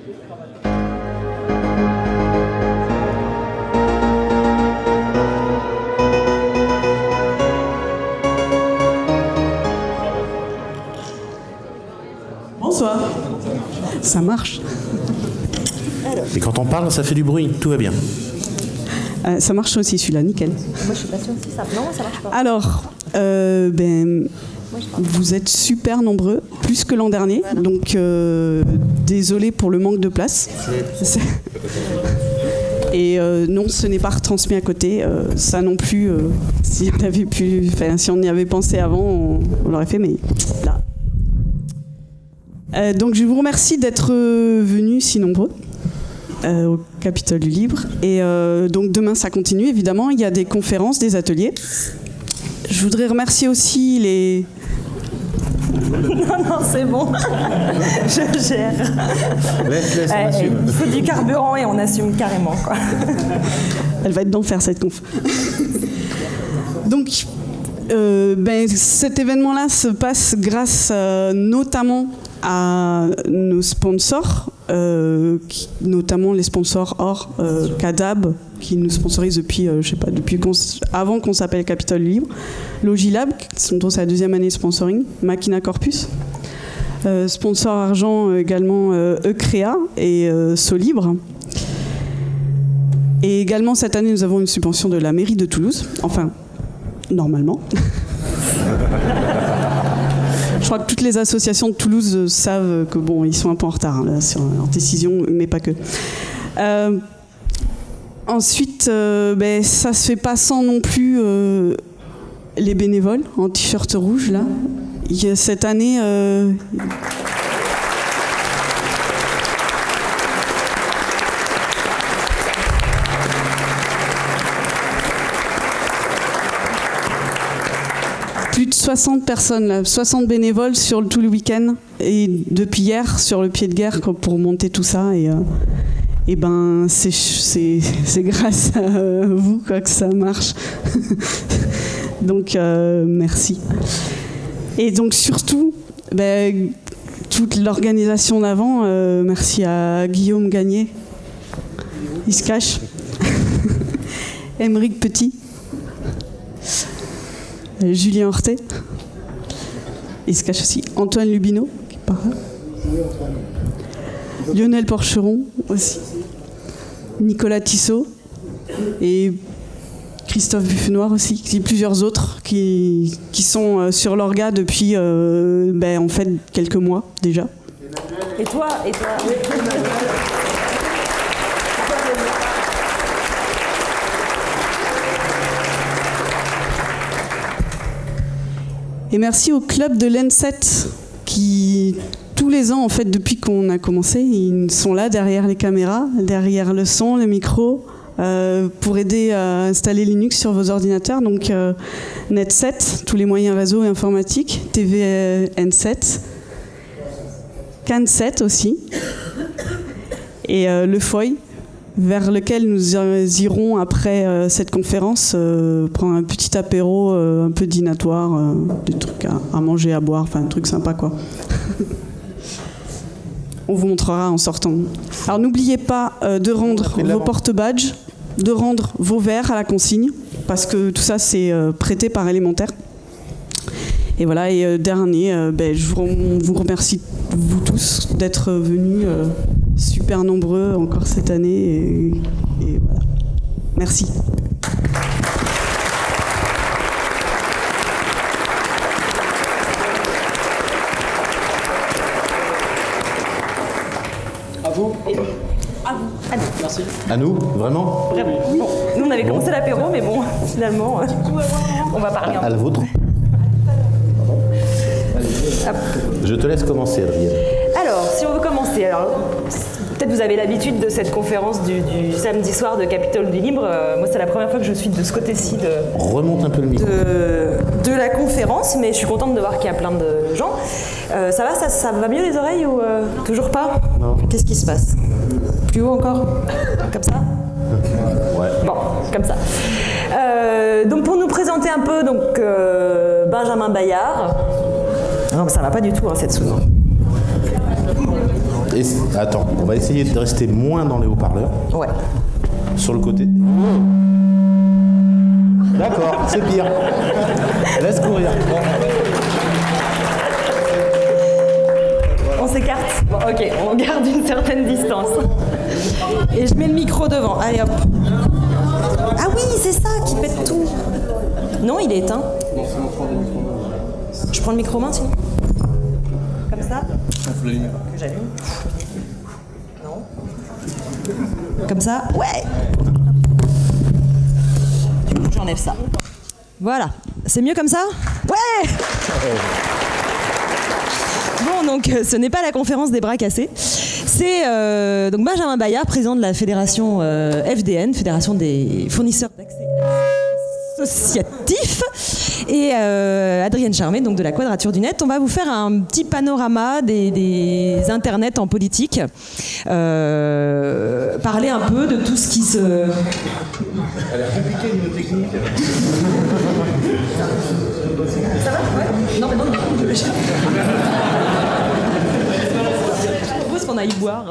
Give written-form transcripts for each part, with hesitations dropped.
Bonsoir. Ça marche. Et quand on parle, ça fait du bruit, tout va bien. Ça marche aussi celui-là, nickel. Moi je suis pas sûre si ça... Non, ça marche pas. Alors, vous êtes super nombreux, plus que l'an dernier, donc désolé pour le manque de place. Et non, ce n'est pas retransmis à côté. Ça non plus, si on y avait pensé avant, on l'aurait fait, mais là. Donc je vous remercie d'être venus si nombreux au Capitole du Libre. Et donc demain ça continue évidemment, il y a des conférences, des ateliers. Je voudrais remercier aussi les... Non, c'est bon. Je gère. Laisse, on assume. Il faut du carburant et on assume carrément, quoi. Elle va être d'enfer cette conf. Donc cet événement-là se passe grâce notamment à nos sponsors, notamment les sponsors hors Cadab, qui nous sponsorisent depuis, avant qu'on s'appelle Capitole Libre, Logilab, qui sont dans sa deuxième année de sponsoring, Machina Corpus, sponsor argent également Ecrea et Solibre. Et également cette année, nous avons une subvention de la mairie de Toulouse, enfin, normalement. Je crois que toutes les associations de Toulouse savent que bon, ils sont un peu en retard là, sur leur décision, mais pas que. Ensuite, ça se fait pas sans non plus les bénévoles en t-shirt rouge là. Il y a cette année. Plus de 60 personnes, là, 60 bénévoles sur tout le week-end et depuis hier sur le pied de guerre pour monter tout ça et c'est grâce à vous quoi, que ça marche. Donc merci. Et donc surtout toute l'organisation d'avant, merci à Guillaume Gagné, il se cache, Émeric Petit, Julien Hortet, il se cache aussi, Antoine Lubino, qui parle. Lionel Porcheron aussi, Nicolas Tissot et Christophe Buffenoir aussi, et plusieurs autres qui sont sur l'orga depuis en fait quelques mois déjà. Et toi Et merci au club de l'N7 qui, tous les ans, en fait, depuis qu'on a commencé, ils sont là derrière les caméras, derrière le son, le micro, pour aider à installer Linux sur vos ordinateurs. Donc Net7, tous les moyens réseau et informatiques, TVN7, CAN7 aussi, et le FOI, vers lequel nous irons après cette conférence prendre un petit apéro un peu dînatoire, des trucs à manger, à boire, enfin un truc sympa quoi. On vous montrera en sortant. Alors n'oubliez pas de rendre vos porte-badges, de rendre vos verres à la consigne, parce que tout ça c'est prêté par Élémentaire. Et voilà, et dernier, je vous remercie vous tous d'être venus super nombreux encore cette année et voilà. Merci. À vous. À vous. Merci. À nous, vraiment? Vraiment. Bon, nous on avait commencé l'apéro, mais bon, finalement, on va parler un peu. À la vôtre. Je te laisse commencer, Adrienne. Alors, si on veut commencer, peut-être vous avez l'habitude de cette conférence du samedi soir de Capitole du Libre. Moi, c'est la première fois que je suis de ce côté-ci Remonte un peu le micro. de la conférence, mais je suis contente de voir qu'il y a plein de gens. Ça va, ça va mieux les oreilles ou toujours pas? Non. Qu'est-ce qui se passe? Plus haut encore? Comme ça? Ouais. Bon, comme ça. Donc pour nous présenter un peu, Benjamin Bayard. Non, mais ça va pas du tout, cette soude. Attends, on va essayer de rester moins dans les haut-parleurs. Ouais. Sur le côté. D'accord, c'est pire. Laisse courir. On s'écarte. Bon, ok, on garde une certaine distance. Et je mets le micro devant. Allez hop. Ah oui, c'est ça qui pète tout. Non, il est éteint. Je prends le micro main sinon. Comme ça. Que j'allume. Non. Comme ça. Ouais. J'enlève ça. Voilà. C'est mieux comme ça? Ouais. Bon, donc ce n'est pas la conférence des bras cassés. C'est donc Benjamin Bayard, président de la fédération FDN, Fédération des fournisseurs d'accès associatifs, et Adrienne Charmé, donc de la Quadrature du Net. On va vous faire un petit panorama des internets en politique, parler un peu de tout ce qui se... Elle est compliquée niveau technique. Ça va? Ouais. Non, mais non, je propose qu'on aille boire.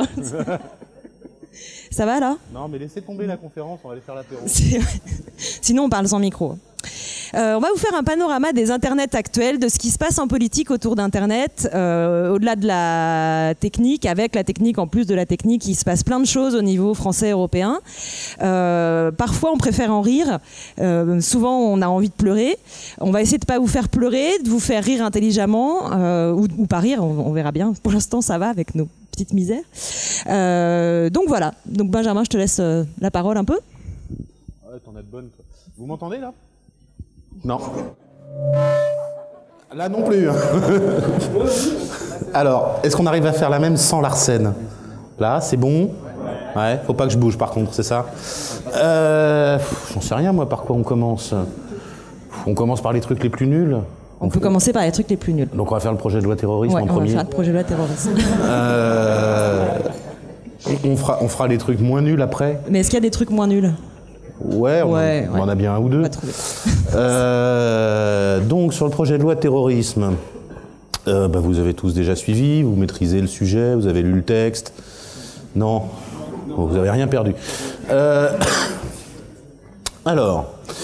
Ça va là? Non, mais laissez tomber la conférence, on va aller faire l'apéro. Sinon, on parle sans micro. On va vous faire un panorama des internets actuels, de ce qui se passe en politique autour d'Internet, au-delà de la technique, avec la technique, en plus de la technique, il se passe plein de choses au niveau français, européen. Parfois, on préfère en rire. Souvent, on a envie de pleurer. On va essayer de ne pas vous faire pleurer, de vous faire rire intelligemment, ou pas rire, on verra bien. Pour l'instant, ça va avec nos petites misères. Donc voilà. Donc Benjamin, je te laisse la parole un peu. Ouais, t'en as de bonnes, toi. Vous m'entendez, là? Non. Là non plus. Alors, est-ce qu'on arrive à faire la même sans Larsen? Là, c'est bon? Ouais, faut pas que je bouge par contre, c'est ça? J'en sais rien, moi, par quoi on commence. On commence par les trucs les plus nuls. On peut commencer par les trucs les plus nuls. Donc on va faire le projet de loi terrorisme en premier. On va faire le projet de loi terrorisme. On fera les trucs moins nuls après. Mais est-ce qu'il y a des trucs moins nuls? Ouais, on en a bien un ou deux. Donc sur le projet de loi terrorisme, vous avez tous déjà suivi, vous maîtrisez le sujet, vous avez lu le texte. Non, vous n'avez rien perdu. Alors,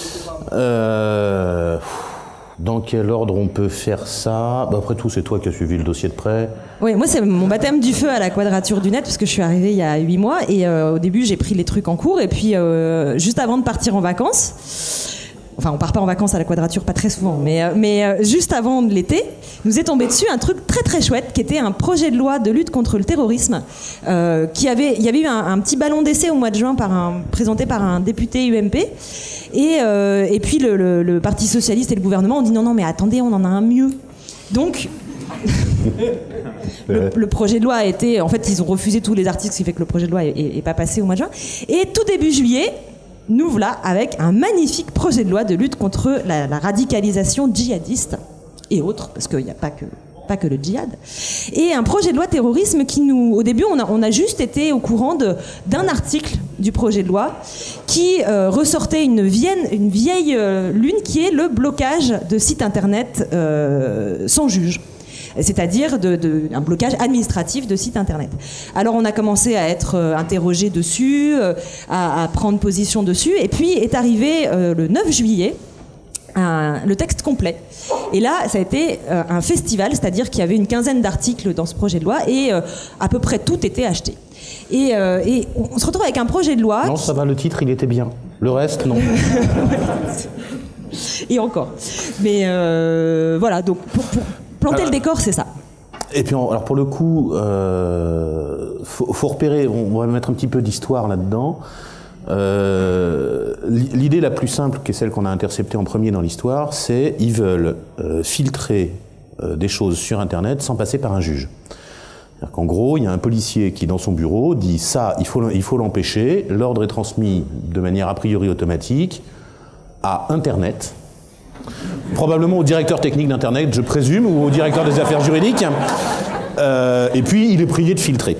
dans quel ordre on peut faire ça? Après tout, c'est toi qui as suivi le dossier de près. Oui, moi c'est mon baptême du feu à la Quadrature du Net, parce que je suis arrivée il y a 8 mois, et au début j'ai pris les trucs en cours, et puis juste avant de partir en vacances, enfin on part pas en vacances à la Quadrature, pas très souvent, mais juste avant l'été, nous est tombé dessus un truc très très chouette, qui était un projet de loi de lutte contre le terrorisme, il y avait eu un petit ballon d'essai au mois de juin présenté par un député UMP, et puis le Parti Socialiste et le gouvernement ont dit non mais attendez, on en a un mieux. Donc le projet de loi a été... En fait, ils ont refusé tous les articles, ce qui fait que le projet de loi est pas passé au mois de juin. Et tout début juillet, nous voilà avec un magnifique projet de loi de lutte contre la radicalisation djihadiste et autres, parce qu'il n'y a pas que le djihad. Et un projet de loi terrorisme qui au début, on a juste été au courant d'un article du projet de loi qui ressortait une vieille lune, qui est le blocage de sites internet sans juge. C'est-à-dire un blocage administratif de sites internet. Alors on a commencé à être interrogé dessus, à prendre position dessus, et puis est arrivé le 9 juillet, le texte complet. Et là, ça a été un festival, c'est-à-dire qu'il y avait une quinzaine d'articles dans ce projet de loi, et à peu près tout était acheté. Et on se retrouve avec un projet de loi... Non, ça va, le titre, il était bien. Le reste, non. Et encore. Mais voilà, donc pour planter le décor, c'est ça. Et puis, alors pour le coup, faut repérer, on va mettre un petit peu d'histoire là-dedans. L'idée la plus simple, qui est celle qu'on a interceptée en premier dans l'histoire, c'est ils veulent filtrer des choses sur Internet sans passer par un juge. C'est-à-dire qu'en gros, il y a un policier qui, dans son bureau, dit ça, il faut l'empêcher, l'ordre est transmis de manière a priori automatique à Internet, probablement au directeur technique d'Internet, je présume, ou au directeur des affaires juridiques, et puis il est prié de filtrer.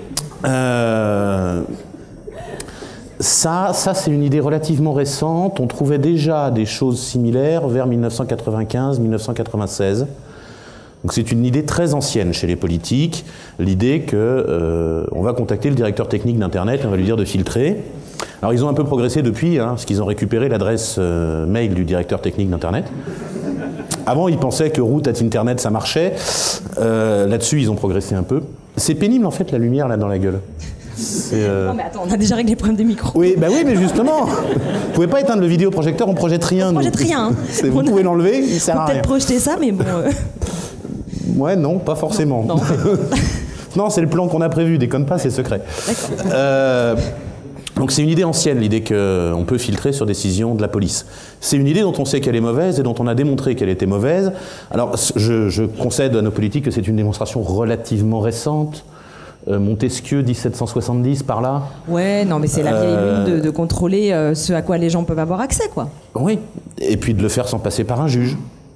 Ça c'est une idée relativement récente. On trouvait déjà des choses similaires vers 1995-1996. Donc c'est une idée très ancienne chez les politiques, l'idée que on va contacter le directeur technique d'Internet et on va lui dire de filtrer. Alors ils ont un peu progressé depuis, parce qu'ils ont récupéré l'adresse mail du directeur technique d'Internet. Avant, ils pensaient que root@internet ça marchait. Là-dessus, ils ont progressé un peu. C'est pénible en fait la lumière là dans la gueule. Non mais attends, on a déjà réglé les problèmes des micros. Oui, mais justement, vous pouvez pas éteindre le vidéoprojecteur, on projette rien. On projette rien. Vous pouvez l'enlever, il sert à rien. Peut-être projeter ça, mais bon. Ouais, non, pas forcément. Non. Non, c'est le plan qu'on a prévu, déconne pas, c'est secret. D'accord. Donc c'est une idée ancienne, l'idée qu'on peut filtrer sur décision de la police. C'est une idée dont on sait qu'elle est mauvaise et dont on a démontré qu'elle était mauvaise. Alors je concède à nos politiques que c'est une démonstration relativement récente. Montesquieu, 1770, par là. Ouais, non, mais c'est la vieille lune de contrôler ce à quoi les gens peuvent avoir accès, quoi. Oui, et puis de le faire sans passer par un juge.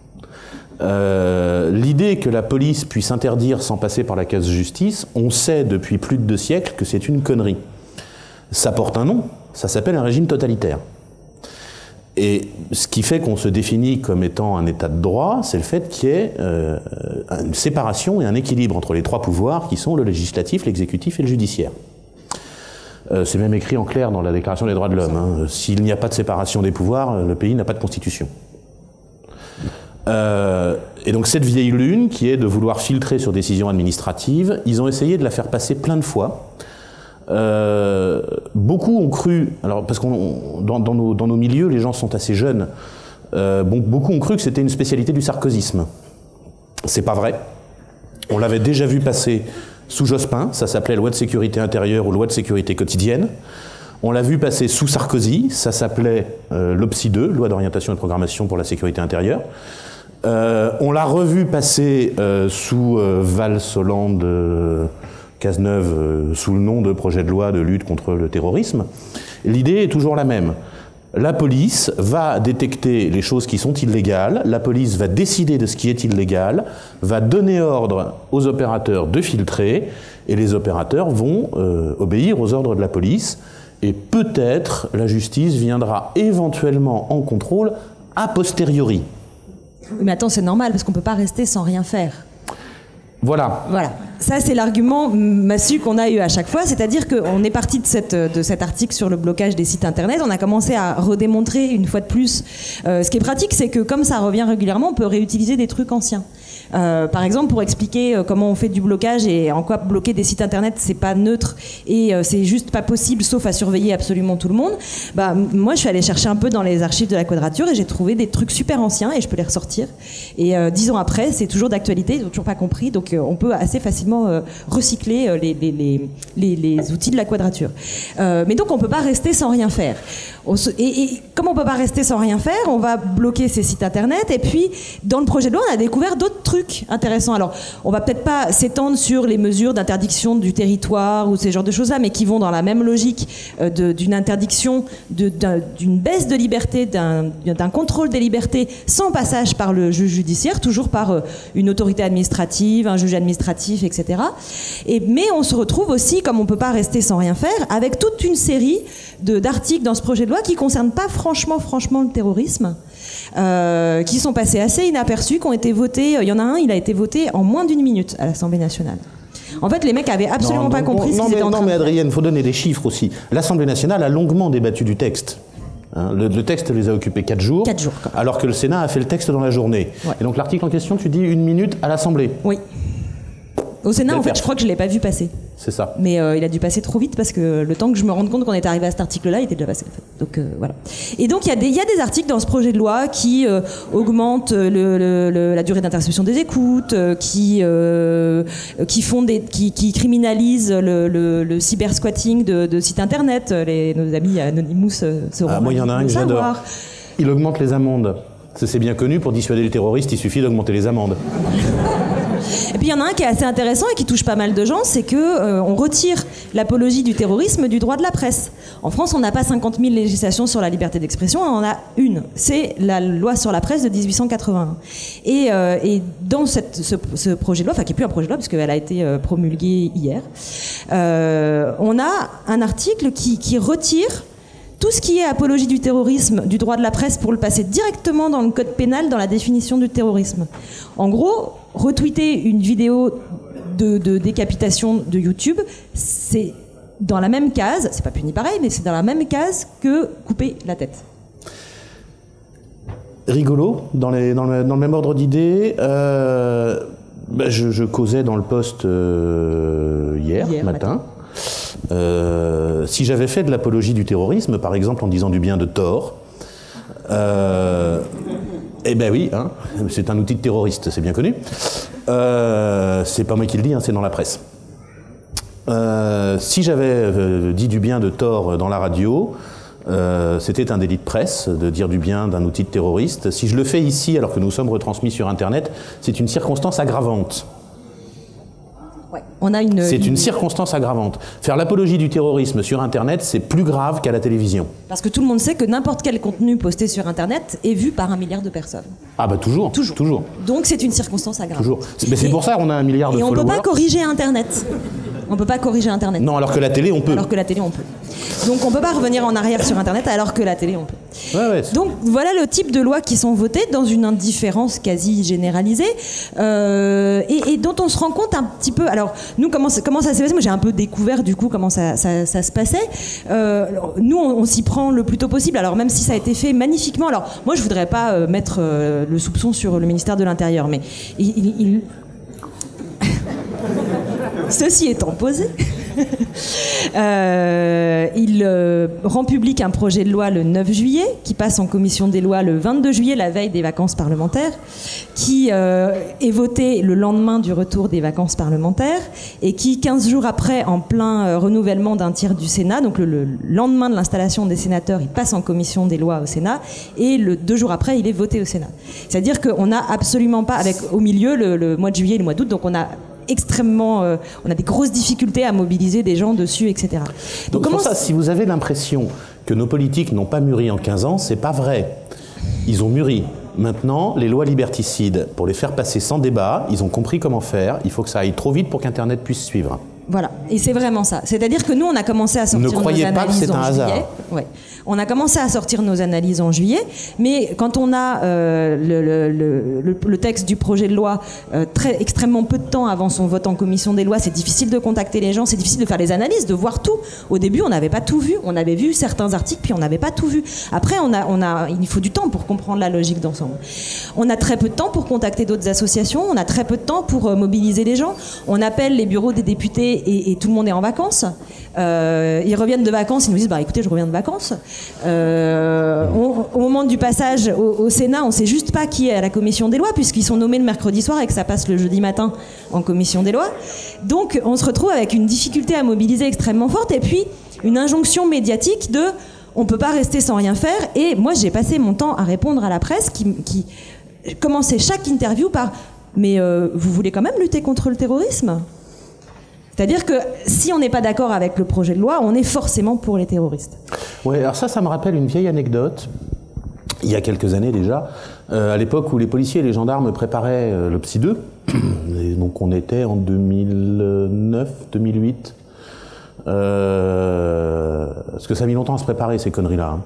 L'idée que la police puisse interdire sans passer par la case justice, on sait depuis plus de 2 siècles que c'est une connerie. Ça porte un nom, ça s'appelle un régime totalitaire. Et ce qui fait qu'on se définit comme étant un état de droit, c'est le fait qu'il y ait une séparation et un équilibre entre les 3 pouvoirs qui sont le législatif, l'exécutif et le judiciaire. C'est même écrit en clair dans la Déclaration des droits de l'homme. S'il n'y a pas de séparation des pouvoirs, le pays n'a pas de constitution. Et donc cette vieille lune, qui est de vouloir filtrer sur décision administrative, ils ont essayé de la faire passer plein de fois. Beaucoup ont cru, alors parce que dans nos milieux, les gens sont assez jeunes, beaucoup ont cru que c'était une spécialité du sarkozysme. C'est pas vrai. On l'avait déjà vu passer sous Jospin, ça s'appelait loi de sécurité intérieure ou loi de sécurité quotidienne. On l'a vu passer sous Sarkozy, ça s'appelait l'OPSI 2, loi d'orientation et de programmation pour la sécurité intérieure. On l'a revu passer sous Valls, Hollande, Cazeneuve, sous le nom de projet de loi de lutte contre le terrorisme. L'idée est toujours la même. La police va détecter les choses qui sont illégales, la police va décider de ce qui est illégal, va donner ordre aux opérateurs de filtrer, et les opérateurs vont obéir aux ordres de la police, et peut-être la justice viendra éventuellement en contrôle a posteriori. Mais attends, c'est normal, parce qu'on ne peut pas rester sans rien faire. Voilà. Ça, c'est l'argument massu qu'on a eu à chaque fois, c'est-à-dire qu'on est parti de cet article sur le blocage des sites internet, on a commencé à redémontrer une fois de plus. Ce qui est pratique, c'est que comme ça revient régulièrement, on peut réutiliser des trucs anciens. Par exemple, pour expliquer comment on fait du blocage et en quoi bloquer des sites internet c'est pas neutre et c'est juste pas possible sauf à surveiller absolument tout le monde, moi je suis allée chercher un peu dans les archives de la Quadrature et j'ai trouvé des trucs super anciens et je peux les ressortir et 10 ans après c'est toujours d'actualité, ils n'ont toujours pas compris, donc on peut assez facilement recycler les outils de la Quadrature, mais donc on peut pas rester sans rien faire. Et comme on peut pas rester sans rien faire, on va bloquer ces sites internet et puis dans le projet de loi on a découvert d'autres trucs intéressants. Alors on va peut-être pas s'étendre sur les mesures d'interdiction du territoire ou ces genres de choses là, mais qui vont dans la même logique d'une interdiction, d'une baisse de liberté, d'un contrôle des libertés sans passage par le juge judiciaire, toujours par une autorité administrative, un juge administratif, etc. Mais on se retrouve aussi, comme on peut pas rester sans rien faire, avec toute une série d'articles dans ce projet de loi qui ne concernent pas franchement le terrorisme, qui sont passés assez inaperçus, qui ont été votés. Il y en a un, il a été voté en moins d'1 minute à l'Assemblée nationale. En fait, les mecs avaient absolument pas compris ce qu'ils étaient en train de faire. Non, mais Adrienne, il faut donner des chiffres aussi. L'Assemblée nationale a longuement débattu du texte. Le texte les a occupés 4 jours. 4 jours, alors que le Sénat a fait le texte dans la journée. Ouais. Et donc l'article en question, tu dis 1 minute à l'Assemblée. Oui. Au Sénat, en fait, je crois que je ne l'ai pas vu passer. C'est ça. Mais il a dû passer trop vite parce que le temps que je me rende compte qu'on est arrivé à cet article-là, il était déjà passé. En fait. Donc voilà. Et donc il y a des articles dans ce projet de loi qui augmentent la durée d'interception des écoutes, qui criminalisent le cybersquatting de sites internet. Nos amis Anonymous seront. Moi, il y en a un que j'adore. Il augmente les amendes. C'est bien connu, pour dissuader les terroristes, il suffit d'augmenter les amendes. Et puis il y en a un qui est assez intéressant et qui touche pas mal de gens, c'est que on retire l'apologie du terrorisme du droit de la presse. En France, on n'a pas 50 000 législations sur la liberté d'expression, on en a une. C'est la loi sur la presse de 1881. Et dans ce projet de loi, enfin qui n'est plus un projet de loi parce qu'elle a été promulguée hier, on a un article qui retire tout ce qui est apologie du terrorisme, du droit de la presse, pour le passer directement dans le code pénal, dans la définition du terrorisme. En gros, retweeter une vidéo de décapitation de YouTube, c'est dans la même case, c'est pas puni pareil, mais c'est dans la même case que couper la tête. Rigolo, dans le même ordre d'idées, je causais dans le Poste hier matin. Si j'avais fait de l'apologie du terrorisme, par exemple en disant du bien de Thor, eh ben oui, hein, c'est un outil de terroriste, c'est bien connu. C'est pas moi qui le dis, hein, c'est dans la presse. Si j'avais dit du bien de Thor dans la radio, c'était un délit de presse de dire du bien d'un outil de terroriste. Si je le fais ici alors que nous sommes retransmis sur Internet, c'est une circonstance aggravante. Ouais, c'est une circonstance aggravante. Faire l'apologie du terrorisme sur Internet, c'est plus grave qu'à la télévision. Parce que tout le monde sait que n'importe quel contenu posté sur Internet est vu par 1 milliard de personnes. Ah bah toujours. Donc c'est une circonstance aggravante. Toujours. Mais c'est pour ça qu'on a 1 milliard de followers. Et on ne peut pas corriger Internet. On peut pas corriger Internet. Non, alors que la télé, on peut. Alors que la télé, on peut. Donc on peut pas revenir en arrière sur Internet alors que la télé, on peut. Ouais, donc voilà le type de lois qui sont votées dans une indifférence quasi généralisée et dont on se rend compte un petit peu. Alors nous, comment ça s'est passé? Moi j'ai un peu découvert du coup comment ça se passait. Nous on s'y prend le plus tôt possible. Alors même si ça a été fait magnifiquement. Alors moi je voudrais pas mettre le soupçon sur le ministère de l'Intérieur, mais il ceci étant posé, il rend public un projet de loi le 9 juillet, qui passe en commission des lois le 22 juillet, la veille des vacances parlementaires, qui est voté le lendemain du retour des vacances parlementaires, et qui, 15 jours après, en plein renouvellement d'un tiers du Sénat, donc le lendemain de l'installation des sénateurs, il passe en commission des lois au Sénat, et 2 jours après, il est voté au Sénat. C'est-à-dire qu'on n'a absolument pas, avec au milieu le mois de juillet et le mois d'août, donc on a on a des grosses difficultés à mobiliser des gens dessus, etc. Donc pour ça, si vous avez l'impression que nos politiques n'ont pas mûri en 15 ans, c'est pas vrai. Ils ont mûri. Maintenant, les lois liberticides, pour les faire passer sans débat, ils ont compris comment faire. Il faut que ça aille trop vite pour qu'Internet puisse suivre. Voilà, et c'est vraiment ça. C'est-à-dire que nous, on a commencé à sortir nos analyses en juillet. Ouais. On a commencé à sortir nos analyses en juillet, mais quand on a le texte du projet de loi extrêmement peu de temps avant son vote en commission des lois, c'est difficile de contacter les gens, c'est difficile de faire les analyses, de voir tout. Au début, on n'avait pas tout vu. On avait vu certains articles, puis on n'avait pas tout vu. Après, il faut du temps pour comprendre la logique d'ensemble. On a très peu de temps pour contacter d'autres associations. On a très peu de temps pour mobiliser les gens. On appelle les bureaux des députés et tout le monde est en vacances. Ils reviennent de vacances, ils nous disent écoutez, je reviens de vacances. Au moment du passage au Sénat, on ne sait juste pas qui est à la commission des lois, puisqu'ils sont nommés le mercredi soir et que ça passe le jeudi matin en commission des lois. Donc on se retrouve avec une difficulté à mobiliser extrêmement forte, et puis une injonction médiatique de on ne peut pas rester sans rien faire. Et moi j'ai passé mon temps à répondre à la presse qui commençait chaque interview par mais vous voulez quand même lutter contre le terrorisme ? C'est-à-dire que si on n'est pas d'accord avec le projet de loi, on est forcément pour les terroristes. Oui, alors ça me rappelle une vieille anecdote, il y a quelques années déjà, à l'époque où les policiers et les gendarmes préparaient le Psy 2, et donc on était en 2009, 2008, parce que ça a mis longtemps à se préparer ces conneries-là.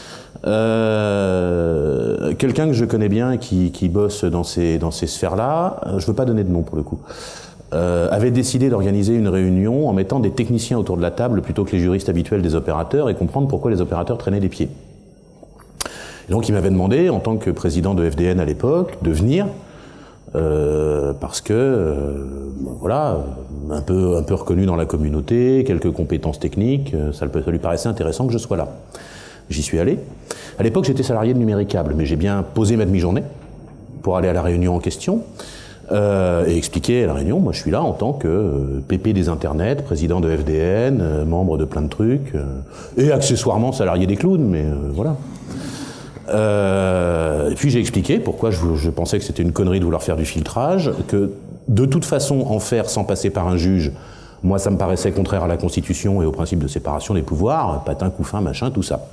Quelqu'un que je connais bien qui bosse dans ces sphères-là, je ne veux pas donner de nom pour le coup, avait décidé d'organiser une réunion en mettant des techniciens autour de la table plutôt que les juristes habituels des opérateurs et comprendre pourquoi les opérateurs traînaient les pieds. Et donc il m'avait demandé, en tant que président de FDN à l'époque, de venir parce que, voilà, un peu reconnu dans la communauté, quelques compétences techniques, ça lui paraissait intéressant que je sois là. J'y suis allé. À l'époque, j'étais salarié de Numéricable, mais j'ai bien posé ma demi-journée pour aller à la réunion en question. Et expliquer à la réunion, moi je suis là en tant que PP des internets, président de FDN, membre de plein de trucs, et accessoirement salarié des clowns, mais voilà. Et puis j'ai expliqué pourquoi je pensais que c'était une connerie de vouloir faire du filtrage, que de toute façon en faire sans passer par un juge, moi ça me paraissait contraire à la Constitution et au principe de séparation des pouvoirs, patin, couffin, machin, tout ça.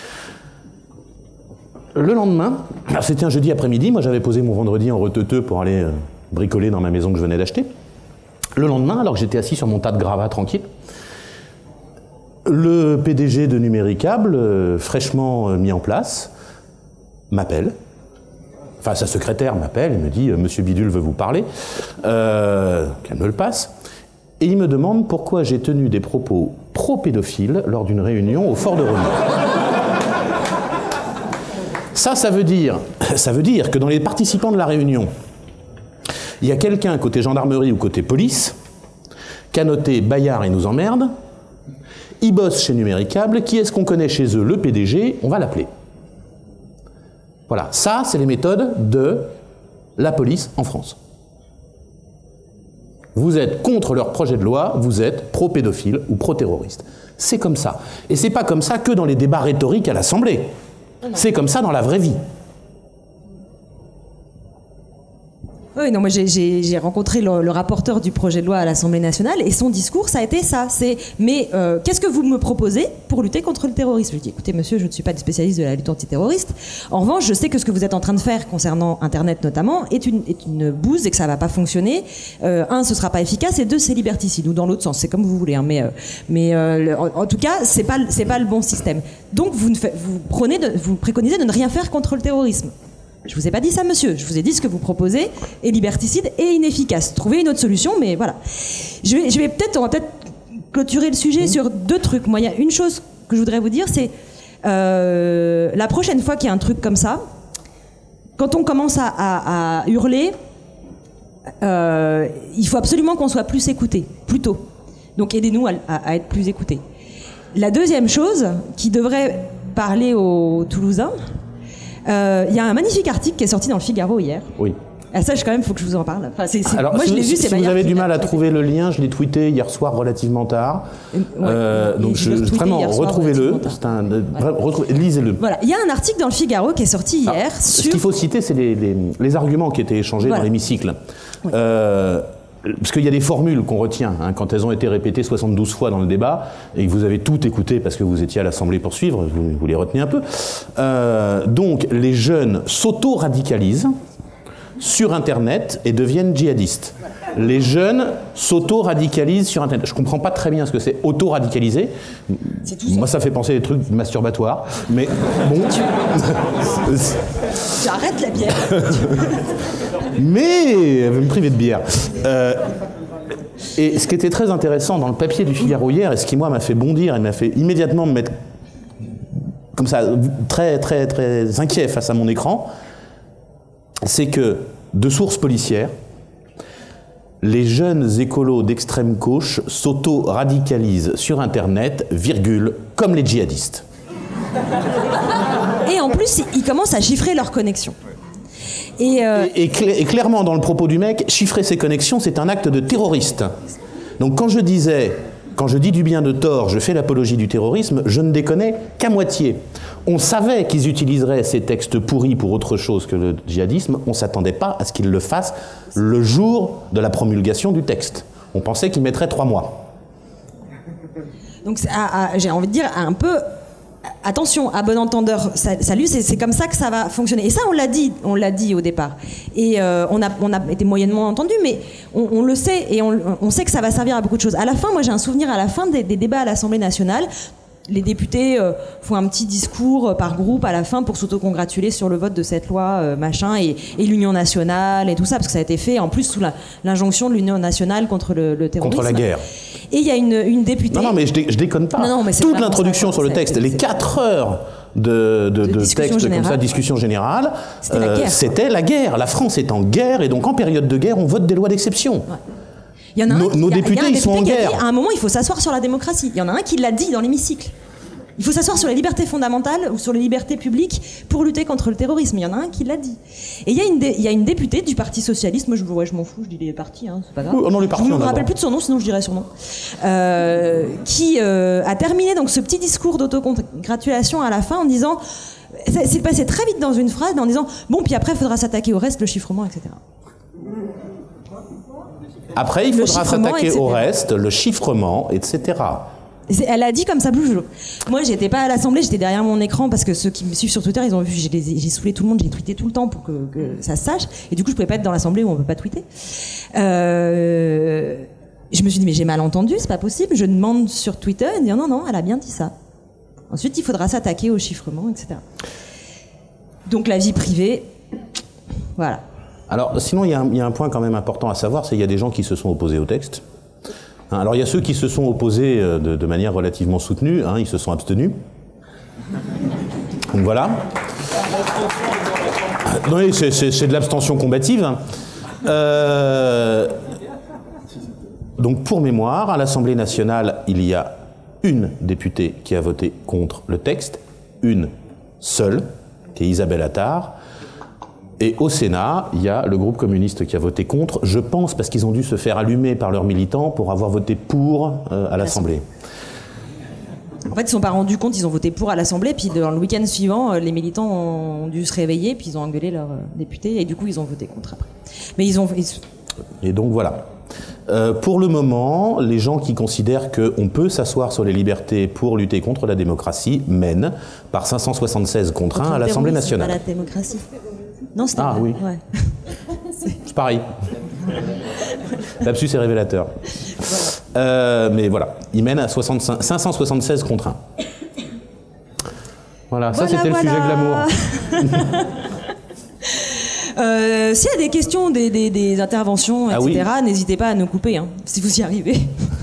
Le lendemain, c'était un jeudi après-midi, moi j'avais posé mon vendredi en reteuteux pour aller bricoler dans ma maison que je venais d'acheter. Le lendemain, alors que j'étais assis sur mon tas de gravats tranquille, Le PDG de Numéricable, fraîchement mis en place, m'appelle. Enfin, sa secrétaire m'appelle et me dit « Monsieur Bidule veut vous parler ». Qu'elle me le passe. Et il me demande pourquoi j'ai tenu des propos pro-pédophiles lors d'une réunion au Fort de Rony. Ça veut dire que dans les participants de la réunion, il y a quelqu'un côté gendarmerie ou côté police qui a noté « Bayard, il nous emmerde ». Il bosse chez Numéricable. Qui est-ce qu'on connaît chez eux? Le PDG, on va l'appeler. Voilà, ça, c'est les méthodes de la police en France. Vous êtes contre leur projet de loi, vous êtes pro-pédophile ou pro-terroriste. C'est comme ça. Et c'est pas comme ça que dans les débats rhétoriques à l'Assemblée. C'est comme ça dans la vraie vie. Oui, non, moi j'ai rencontré le rapporteur du projet de loi à l'Assemblée nationale et son discours, ça a été ça. C'est mais qu'est-ce que vous me proposez pour lutter contre le terrorisme? Je lui dis écoutez, monsieur, je ne suis pas spécialiste de la lutte antiterroriste. En revanche, je sais que ce que vous êtes en train de faire concernant Internet notamment est une bouse et que ça ne va pas fonctionner. Un, ce sera pas efficace, et deux, c'est liberticide ou dans l'autre sens. C'est comme vous voulez, hein, en tout cas, c'est pas le bon système. Donc vous préconisez de ne rien faire contre le terrorisme. Je vous ai pas dit ça, monsieur. Je vous ai dit ce que vous proposez est liberticide et inefficace. Trouvez une autre solution, mais voilà. On va peut-être clôturer le sujet sur deux trucs. Moi, il y a une chose que je voudrais vous dire, c'est la prochaine fois qu'il y a un truc comme ça, quand on commence à hurler, il faut absolument qu'on soit plus écouté, plus tôt. Donc aidez-nous à être plus écoutés. La deuxième chose qui devrait parler aux Toulousains, il y a un magnifique article qui est sorti dans le Figaro hier. Oui. Ah, ça, quand même, il faut que je vous en parle. Enfin, alors, moi, je l'ai vu, c'est si vous avez du mal à trouver le lien, je l'ai tweeté hier soir relativement tard. Donc, vraiment, retrouvez-le. Lisez-le. Voilà. Il y a un article dans le Figaro qui est sorti hier sur... Ce qu'il faut citer, c'est les arguments qui étaient échangés dans l'hémicycle. Oui. Parce qu'il y a des formules qu'on retient, hein, quand elles ont été répétées 72 fois dans le débat, et que vous avez tout écouté parce que vous étiez à l'Assemblée pour suivre, vous les retenez un peu. Donc, les jeunes s'auto-radicalisent sur Internet et deviennent djihadistes. Les jeunes s'auto-radicalisent sur Internet. Je ne comprends pas très bien ce que c'est auto-radicaliser. Moi, ça fait penser à des trucs masturbatoires. Mais bon... J'arrête la bière. Mais elle veut me priver de bière. Et ce qui était très intéressant dans le papier du Figaro hier, et ce qui, moi, m'a fait bondir et m'a fait immédiatement me mettre comme ça, très, très, très inquiet face à mon écran, c'est que, de sources policières, les jeunes écolos d'extrême gauche s'auto-radicalisent sur Internet, comme les djihadistes. Et en plus, ils commencent à chiffrer leurs connexions. Et clairement, dans le propos du mec, chiffrer ses connexions, c'est un acte de terroriste. Donc quand je dis du bien de tort, je fais l'apologie du terrorisme, je ne déconnais qu'à moitié. On savait qu'ils utiliseraient ces textes pourris pour autre chose que le djihadisme, on ne s'attendait pas à ce qu'ils le fassent le jour de la promulgation du texte. On pensait qu'ils mettraient 3 mois. Donc j'ai envie de dire un peu... Attention, à bon entendeur, salut, c'est comme ça que ça va fonctionner. Et ça, on l'a dit au départ. Et on a été moyennement entendu, mais on le sait, et on sait que ça va servir à beaucoup de choses. À la fin, moi j'ai un souvenir à la fin des débats à l'Assemblée nationale. Les députés font un petit discours par groupe à la fin pour s'autocongratuler sur le vote de cette loi, machin, et l'Union nationale et tout ça, parce que ça a été fait en plus sous l'injonction de l'Union nationale contre le terrorisme. Contre la guerre. Et il y a une députée... Non, mais je déconne pas. Non, mais toute l'introduction sur le texte, les 4 heures de texte générale. Comme ça, discussion générale, c'était la guerre. La France est en guerre, et donc en période de guerre, on vote des lois d'exception. Ouais. Il y en a nos députés, ils sont en guerre. À un moment, il faut s'asseoir sur la démocratie. Il y en a un qui l'a dit dans l'hémicycle. Il faut s'asseoir sur les libertés fondamentales ou sur les libertés publiques pour lutter contre le terrorisme. Il y en a un qui l'a dit. Et il y a une députée du Parti Socialiste, moi je m'en fous, je dis les partis, hein, c'est pas grave. Non, les partis, je ne me rappelle plus de son nom, sinon je dirais son nom. Qui a terminé donc ce petit discours d'autocongratulation à la fin en disant... C'est passé très vite dans une phrase, en disant « Bon, puis après, il faudra s'attaquer au reste, le chiffrement, etc. » Après, il faudra s'attaquer au reste, le chiffrement, etc. Elle a dit comme ça, moi j'étais pas à l'Assemblée, j'étais derrière mon écran parce que ceux qui me suivent sur Twitter, ils ont vu, j'ai saoulé tout le monde, j'ai tweeté tout le temps pour que ça se sache, et du coup je pouvais pas être dans l'Assemblée où on peut pas tweeter. Je me suis dit, mais j'ai mal entendu, c'est pas possible. Je demande sur Twitter, et dire non, elle a bien dit ça. Ensuite, il faudra s'attaquer au chiffrement, etc. Donc la vie privée, voilà. Alors, sinon, il y a un point quand même important à savoir, c'est qu'il y a des gens qui se sont opposés au texte. Alors, il y a ceux qui se sont opposés de manière relativement soutenue, ils se sont abstenus. Donc voilà. Oui, c'est de l'abstention combative. Donc, pour mémoire, à l'Assemblée nationale, il y a une députée qui a voté contre le texte, une seule, qui est Isabelle Attard. Et au Sénat, il y a le groupe communiste qui a voté contre, je pense parce qu'ils ont dû se faire allumer par leurs militants pour avoir voté pour à l'Assemblée. En fait, ils ne se sont pas rendus compte, ils ont voté pour à l'Assemblée, puis dans le week-end suivant, les militants ont dû se réveiller, puis ils ont engueulé leur député, et du coup, ils ont voté contre après. Mais Et donc voilà. Pour le moment, les gens qui considèrent qu'on peut s'asseoir sur les libertés pour lutter contre la démocratie mènent par 576 contre 1 à l'Assemblée nationale. Pas la démocratie. Non, c'était oui. Ouais. C'est pareil. L'absus est révélateur. Mais voilà, ils mènent à 576 contre 1. Voilà, ça c'était le sujet glamour. S'il y a des questions, des interventions, etc., n'hésitez pas à nous couper, si vous y arrivez.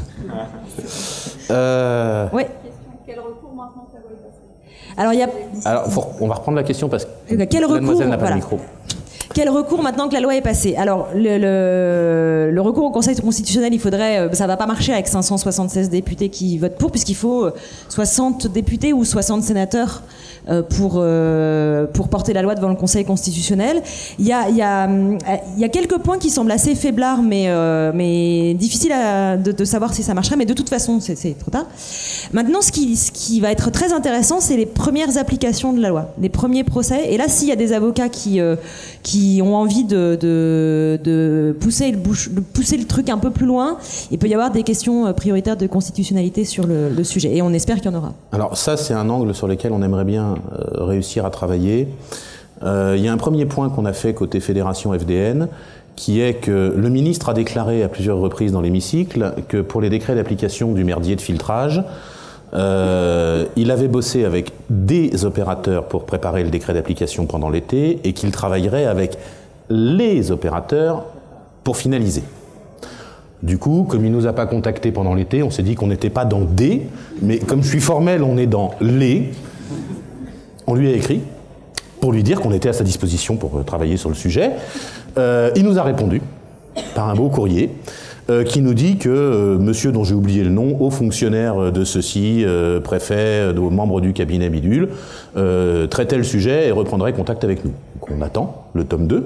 Ouais. Quel recours maintenant que la loi est passée ? Alors, on va reprendre la question parce que quel mademoiselle n'a pas de micro. Quel recours maintenant que la loi est passée ? Alors, le recours au Conseil constitutionnel, il faudrait, ça va pas marcher avec 576 députés qui votent pour, puisqu'il faut 60 députés ou 60 sénateurs pour porter la loi devant le Conseil constitutionnel. Il y a quelques points qui semblent assez faiblards, mais difficiles de savoir si ça marcherait. Mais de toute façon, c'est trop tard. Maintenant, ce qui va être très intéressant, c'est les premières applications de la loi, les premiers procès. Et là, s'il y a des avocats qui ont envie de pousser le truc un peu plus loin, il peut y avoir des questions prioritaires de constitutionnalité sur le sujet. Et on espère qu'il y en aura. Alors ça, c'est un angle sur lequel on aimerait bien réussir à travailler. Il y a un premier point qu'on a fait côté Fédération FDN, qui est que le ministre a déclaré à plusieurs reprises dans l'hémicycle que pour les décrets d'application du merdier de filtrage, il avait bossé avec des opérateurs pour préparer le décret d'application pendant l'été et qu'il travaillerait avec les opérateurs pour finaliser. Du coup, comme il ne nous a pas contactés pendant l'été, on s'est dit qu'on n'était pas dans des, mais comme je suis formel, on est dans les. On lui a écrit pour lui dire qu'on était à sa disposition pour travailler sur le sujet. Il nous a répondu par un beau courrier qui nous dit que monsieur dont j'ai oublié le nom, haut fonctionnaire de ceci, préfet, membre du cabinet bidule, traitait le sujet et reprendrait contact avec nous. Donc on attend le tome 2.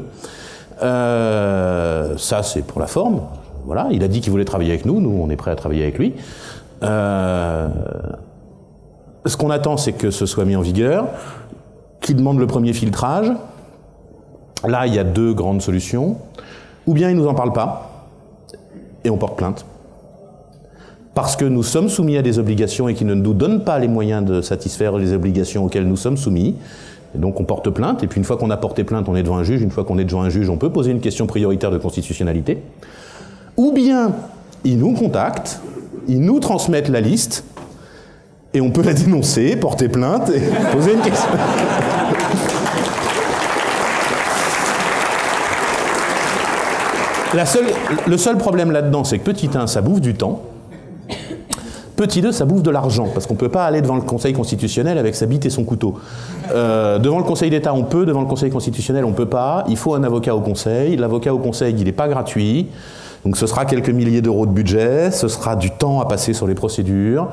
Ça c'est pour la forme. Voilà, il a dit qu'il voulait travailler avec nous, on est prêt à travailler avec lui. Ce qu'on attend, c'est que ce soit mis en vigueur, qu'il demande le premier filtrage. Là, il y a deux grandes solutions. Ou bien il ne nous en parle pas, et on porte plainte. Parce que nous sommes soumis à des obligations et qu'il ne nous donne pas les moyens de satisfaire les obligations auxquelles nous sommes soumis. Et donc on porte plainte, et puis une fois qu'on a porté plainte, on est devant un juge. Une fois qu'on est devant un juge, on peut poser une question prioritaire de constitutionnalité. Ou bien, ils nous contactent, ils nous transmettent la liste, et on peut la dénoncer, porter plainte et poser une question. Le seul problème là-dedans, c'est que petit 1, ça bouffe du temps. Petit 2, ça bouffe de l'argent, parce qu'on ne peut pas aller devant le Conseil constitutionnel avec sa bite et son couteau. Devant le Conseil d'État, on peut, devant le Conseil constitutionnel, on ne peut pas. Il faut un avocat au Conseil. L'avocat au Conseil, il n'est pas gratuit. Donc ce sera quelques milliers d'euros de budget, ce sera du temps à passer sur les procédures.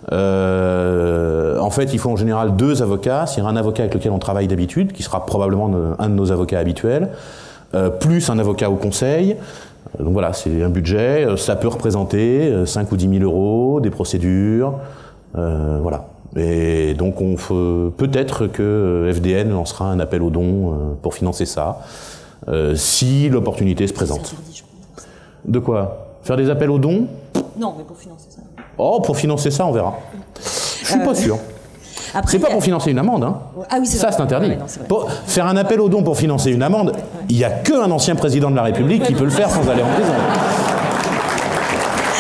En fait, il faut en général 2 avocats. S'il y a un avocat avec lequel on travaille d'habitude, qui sera probablement un de nos avocats habituels, plus un avocat au Conseil. Donc voilà, c'est un budget. Ça peut représenter 5 ou 10 000 euros, des procédures. Voilà. Et donc peut-être que FDN lancera un appel aux dons pour financer ça, si l'opportunité se présente. De quoi ? Faire des appels aux dons ? Non, mais pour financer ça. Oh, pour financer ça, on verra. Je suis pas sûr. Après, c'est pas pour financer une amende, hein. Ah oui, c'est ça, vrai. c'est interdit. Ouais, non, c'est vrai. Pour faire un appel aux dons pour financer une amende, il n'y a qu'un ancien président de la République qui peut le faire sans aller en prison.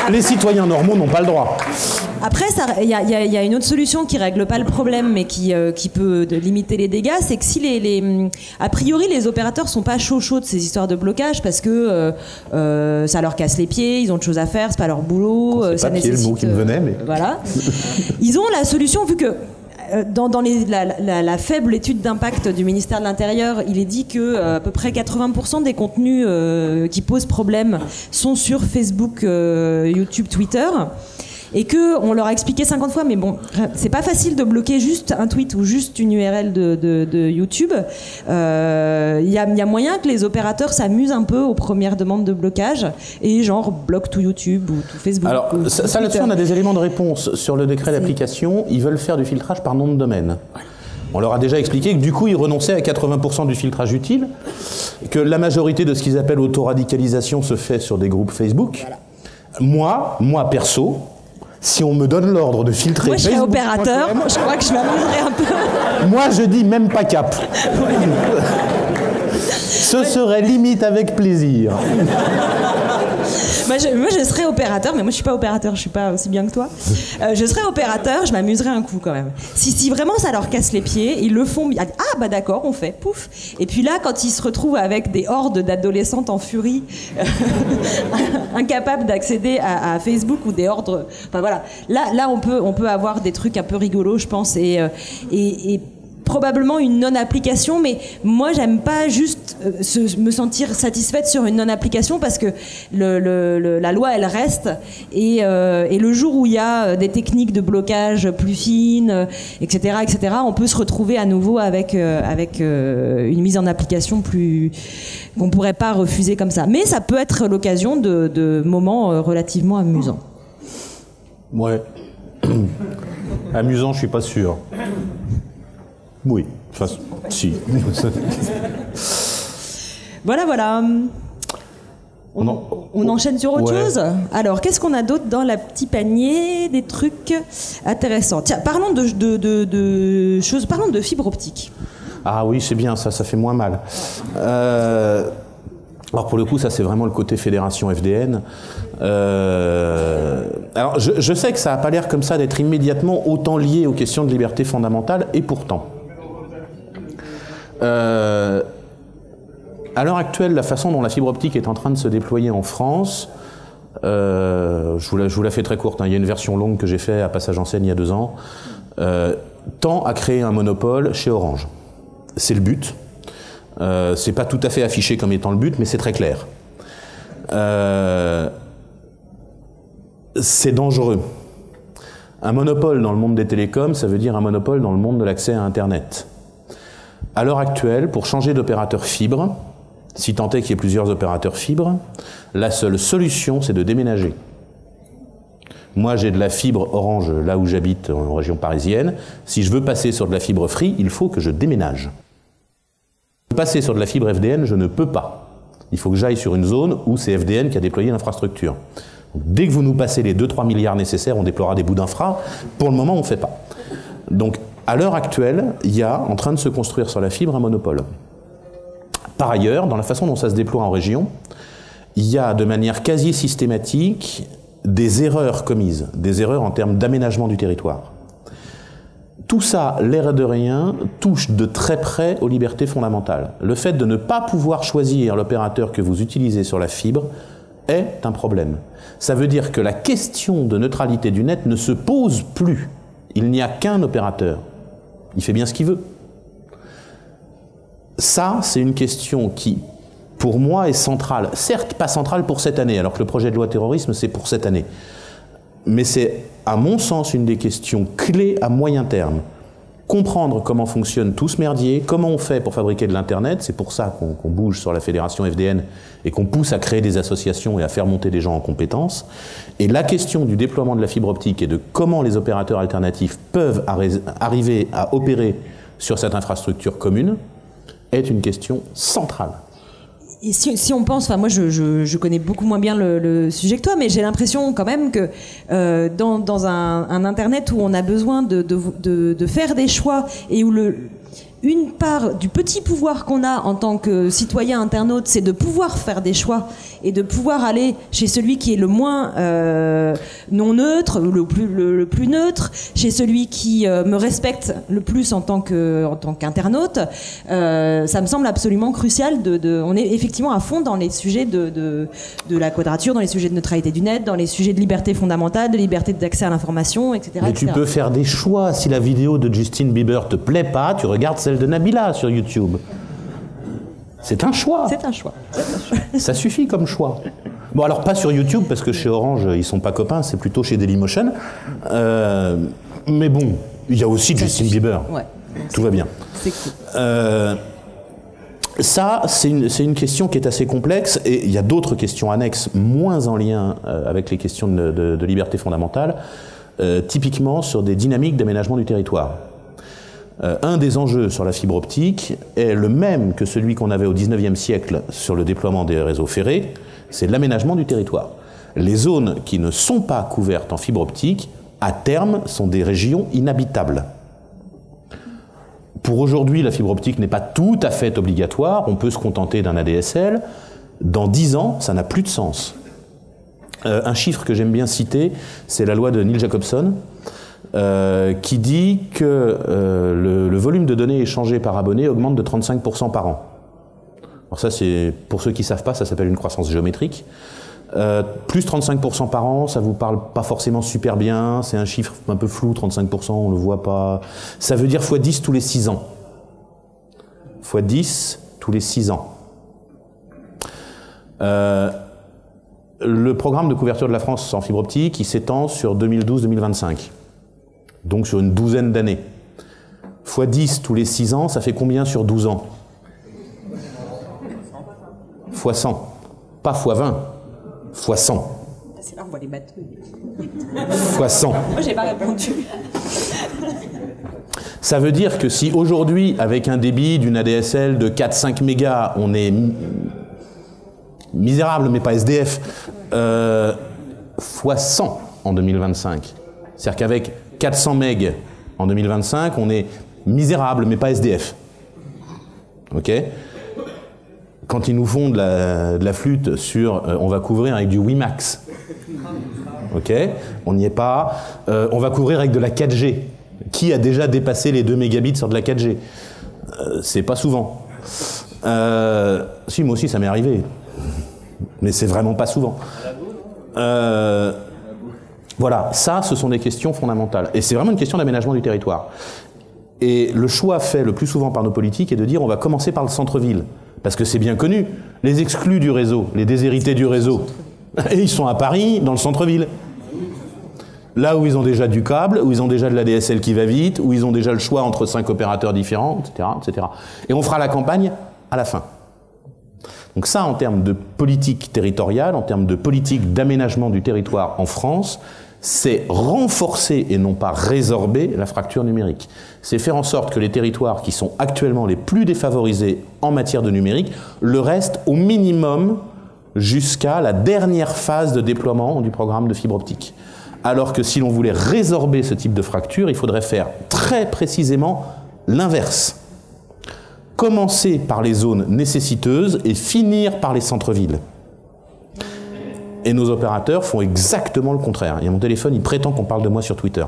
Les citoyens normaux n'ont pas le droit. Après, il y a une autre solution qui règle pas le problème, mais qui peut limiter les dégâts, c'est que si a priori les opérateurs sont pas chauds de ces histoires de blocage parce que ça leur casse les pieds, ils ont autre chose à faire, c'est pas leur boulot, ça nécessite. C'est le mot qui me venait, mais voilà. Ils ont la solution vu que dans la faible étude d'impact du ministère de l'Intérieur, il est dit que à peu près 80% des contenus qui posent problème sont sur Facebook, YouTube, Twitter. Et que on leur a expliqué 50 fois, mais bon, c'est pas facile de bloquer juste un tweet ou juste une URL de YouTube. Il y a moyen que les opérateurs s'amusent un peu aux premières demandes de blocage et genre bloquent tout YouTube ou tout Facebook. Alors ça là-dessus, on a des éléments de réponse sur le décret d'application. Ils veulent faire du filtrage par nom de domaine. On leur a déjà expliqué que du coup, ils renonçaient à 80% du filtrage utile, que la majorité de ce qu'ils appellent autoradicalisation se fait sur des groupes Facebook. Voilà. Moi perso, si on me donne l'ordre de filtrer... Moi, je serais opérateur, je crois que je m'amuserais un peu. Moi, je dis même pas cap. Ce serait limite avec plaisir. Moi, je serais opérateur, mais moi, je suis pas opérateur, je suis pas aussi bien que toi. Je serais opérateur, je m'amuserais un coup quand même. Si vraiment ça leur casse les pieds, ils le font. Ah bah d'accord, on fait, pouf. Et puis là, quand ils se retrouvent avec des hordes d'adolescentes en furie, incapables d'accéder à Facebook ou des hordes. Enfin voilà. Là, on peut avoir des trucs un peu rigolos, je pense, et probablement une non-application, mais moi j'aime pas juste me sentir satisfaite sur une non-application parce que la loi elle reste et le jour où il y a des techniques de blocage plus fines, etc., on peut se retrouver à nouveau avec une mise en application plus qu'on pourrait pas refuser comme ça. Mais ça peut être l'occasion de moments relativement amusants. Ouais. Amusant, je suis pas sûr. Oui, enfin, si. Voilà. On enchaîne sur autre chose. Alors, qu'est-ce qu'on a d'autre dans la petit panier? Des trucs intéressants. Tiens, parlons de choses. Parlons de fibre optique. Ah oui, c'est bien, ça fait moins mal. Alors pour le coup, ça c'est vraiment le côté fédération FDN. Alors je sais que ça n'a pas l'air comme ça d'être immédiatement autant lié aux questions de liberté fondamentale, et pourtant. À l'heure actuelle, la façon dont la fibre optique est en train de se déployer en France, je vous la fais très courte, hein, il y a une version longue que j'ai fait à Passage en Seine il y a 2 ans, tend à créer un monopole chez Orange. C'est le but. C'est pas tout à fait affiché comme étant le but, mais c'est très clair. C'est dangereux. Un monopole dans le monde des télécoms, ça veut dire un monopole dans le monde de l'accès à Internet. À l'heure actuelle, pour changer d'opérateur fibre, si tant est qu'il y ait plusieurs opérateurs fibre, la seule solution, c'est de déménager. Moi, j'ai de la fibre Orange là où j'habite, en région parisienne. Si je veux passer sur de la fibre Free, il faut que je déménage. Passer sur de la fibre FDN, je ne peux pas. Il faut que j'aille sur une zone où c'est FDN qui a déployé l'infrastructure. Dès que vous nous passez les 2-3 milliards nécessaires, on déploiera des bouts d'infra. Pour le moment, on ne fait pas. Donc, à l'heure actuelle, il y a en train de se construire sur la fibre un monopole. Par ailleurs, dans la façon dont ça se déploie en région, il y a de manière quasi systématique des erreurs commises, des erreurs en termes d'aménagement du territoire. Tout ça, l'air de rien, touche de très près aux libertés fondamentales. Le fait de ne pas pouvoir choisir l'opérateur que vous utilisez sur la fibre est un problème. Ça veut dire que la question de neutralité du net ne se pose plus. Il n'y a qu'un opérateur. Il fait bien ce qu'il veut. Ça, c'est une question qui, pour moi, est centrale. Certes, pas centrale pour cette année, alors que le projet de loi terrorisme, c'est pour cette année. Mais c'est, à mon sens, une des questions clés à moyen terme. Comprendre comment fonctionne tout ce merdier, comment on fait pour fabriquer de l'Internet, c'est pour ça qu'on bouge sur la fédération FDN et qu'on pousse à créer des associations et à faire monter des gens en compétences. Et la question du déploiement de la fibre optique et de comment les opérateurs alternatifs peuvent arriver à opérer sur cette infrastructure commune est une question centrale. Et si on pense, enfin moi je connais beaucoup moins bien le sujet que toi, mais j'ai l'impression quand même que dans un Internet où on a besoin de faire des choix et où une part du petit pouvoir qu'on a en tant que citoyen internaute, c'est de pouvoir faire des choix et de pouvoir aller chez celui qui est le moins non neutre, le plus neutre, chez celui qui me respecte le plus en tant qu'internaute, ça me semble absolument crucial. On est effectivement à fond dans les sujets de la quadrature, dans les sujets de neutralité du net, dans les sujets de liberté fondamentale, de liberté d'accès à l'information, etc. Mais tu peux faire des choix. Si la vidéo de Justin Bieber te plaît pas, tu regardes celle de Nabila sur YouTube. C'est un choix. C'est un choix. Ça suffit comme choix. Bon, alors pas sur YouTube, parce que chez Orange, ils sont pas copains, c'est plutôt chez Dailymotion. Mais bon, il y a aussi Justin Bieber. Ouais. Tout va bien. C'est cool. Ça, c'est une question qui est assez complexe, et il y a d'autres questions annexes, moins en lien avec les questions de liberté fondamentale, typiquement sur des dynamiques d'aménagement du territoire. Un des enjeux sur la fibre optique est le même que celui qu'on avait au XIXe siècle sur le déploiement des réseaux ferrés, c'est l'aménagement du territoire. Les zones qui ne sont pas couvertes en fibre optique, à terme, sont des régions inhabitables. Pour aujourd'hui, la fibre optique n'est pas tout à fait obligatoire, on peut se contenter d'un ADSL. Dans 10 ans, ça n'a plus de sens. Un chiffre que j'aime bien citer, c'est la loi de Neil Jacobson, qui dit que le volume de données échangées par abonné augmente de 35% par an. Alors ça, c'est, pour ceux qui ne savent pas, ça s'appelle une croissance géométrique. Plus 35% par an, ça vous parle pas forcément super bien, c'est un chiffre un peu flou, 35%, on le voit pas. Ça veut dire x10 tous les 6 ans. x10 tous les 6 ans. Le programme de couverture de la France en fibre optique, il s'étend sur 2012-2025. Donc sur une douzaine d'années. x10 tous les 6 ans, ça fait combien sur 12 ans? x100. Pas x20. x100. C'est là où on voit les bateaux. x100. Moi, j'ai pas répondu. Ça veut dire que si aujourd'hui, avec un débit d'une ADSL de 4-5 mégas, on est misérable, mais pas SDF, x100 en 2025. C'est-à-dire qu'avec 400 MB en 2025, on est misérable, mais pas SDF. Ok ? Quand ils nous font de la flûte sur on va couvrir avec du WiMAX. Ok ? On n'y est pas. On va couvrir avec de la 4G. Qui a déjà dépassé les 2 mégabits sur de la 4G ? C'est pas souvent. Si, moi aussi, ça m'est arrivé. Mais c'est vraiment pas souvent. Voilà, ça, ce sont des questions fondamentales. Et c'est vraiment une question d'aménagement du territoire. Et le choix fait le plus souvent par nos politiques est de dire on va commencer par le centre-ville. Parce que c'est bien connu, les exclus du réseau, les déshérités du réseau, et ils sont à Paris, dans le centre-ville. Là où ils ont déjà du câble, où ils ont déjà de l'ADSL qui va vite, où ils ont déjà le choix entre 5 opérateurs différents, etc., etc. Et on fera la campagne à la fin. Donc ça, en termes de politique territoriale, en termes de politique d'aménagement du territoire en France, c'est renforcer et non pas résorber la fracture numérique. C'est faire en sorte que les territoires qui sont actuellement les plus défavorisés en matière de numérique le restent au minimum jusqu'à la dernière phase de déploiement du programme de fibre optique. Alors que si l'on voulait résorber ce type de fracture, il faudrait faire très précisément l'inverse. Commencer par les zones nécessiteuses et finir par les centres-villes. Et nos opérateurs font exactement le contraire. Et mon téléphone, il prétend qu'on parle de moi sur Twitter.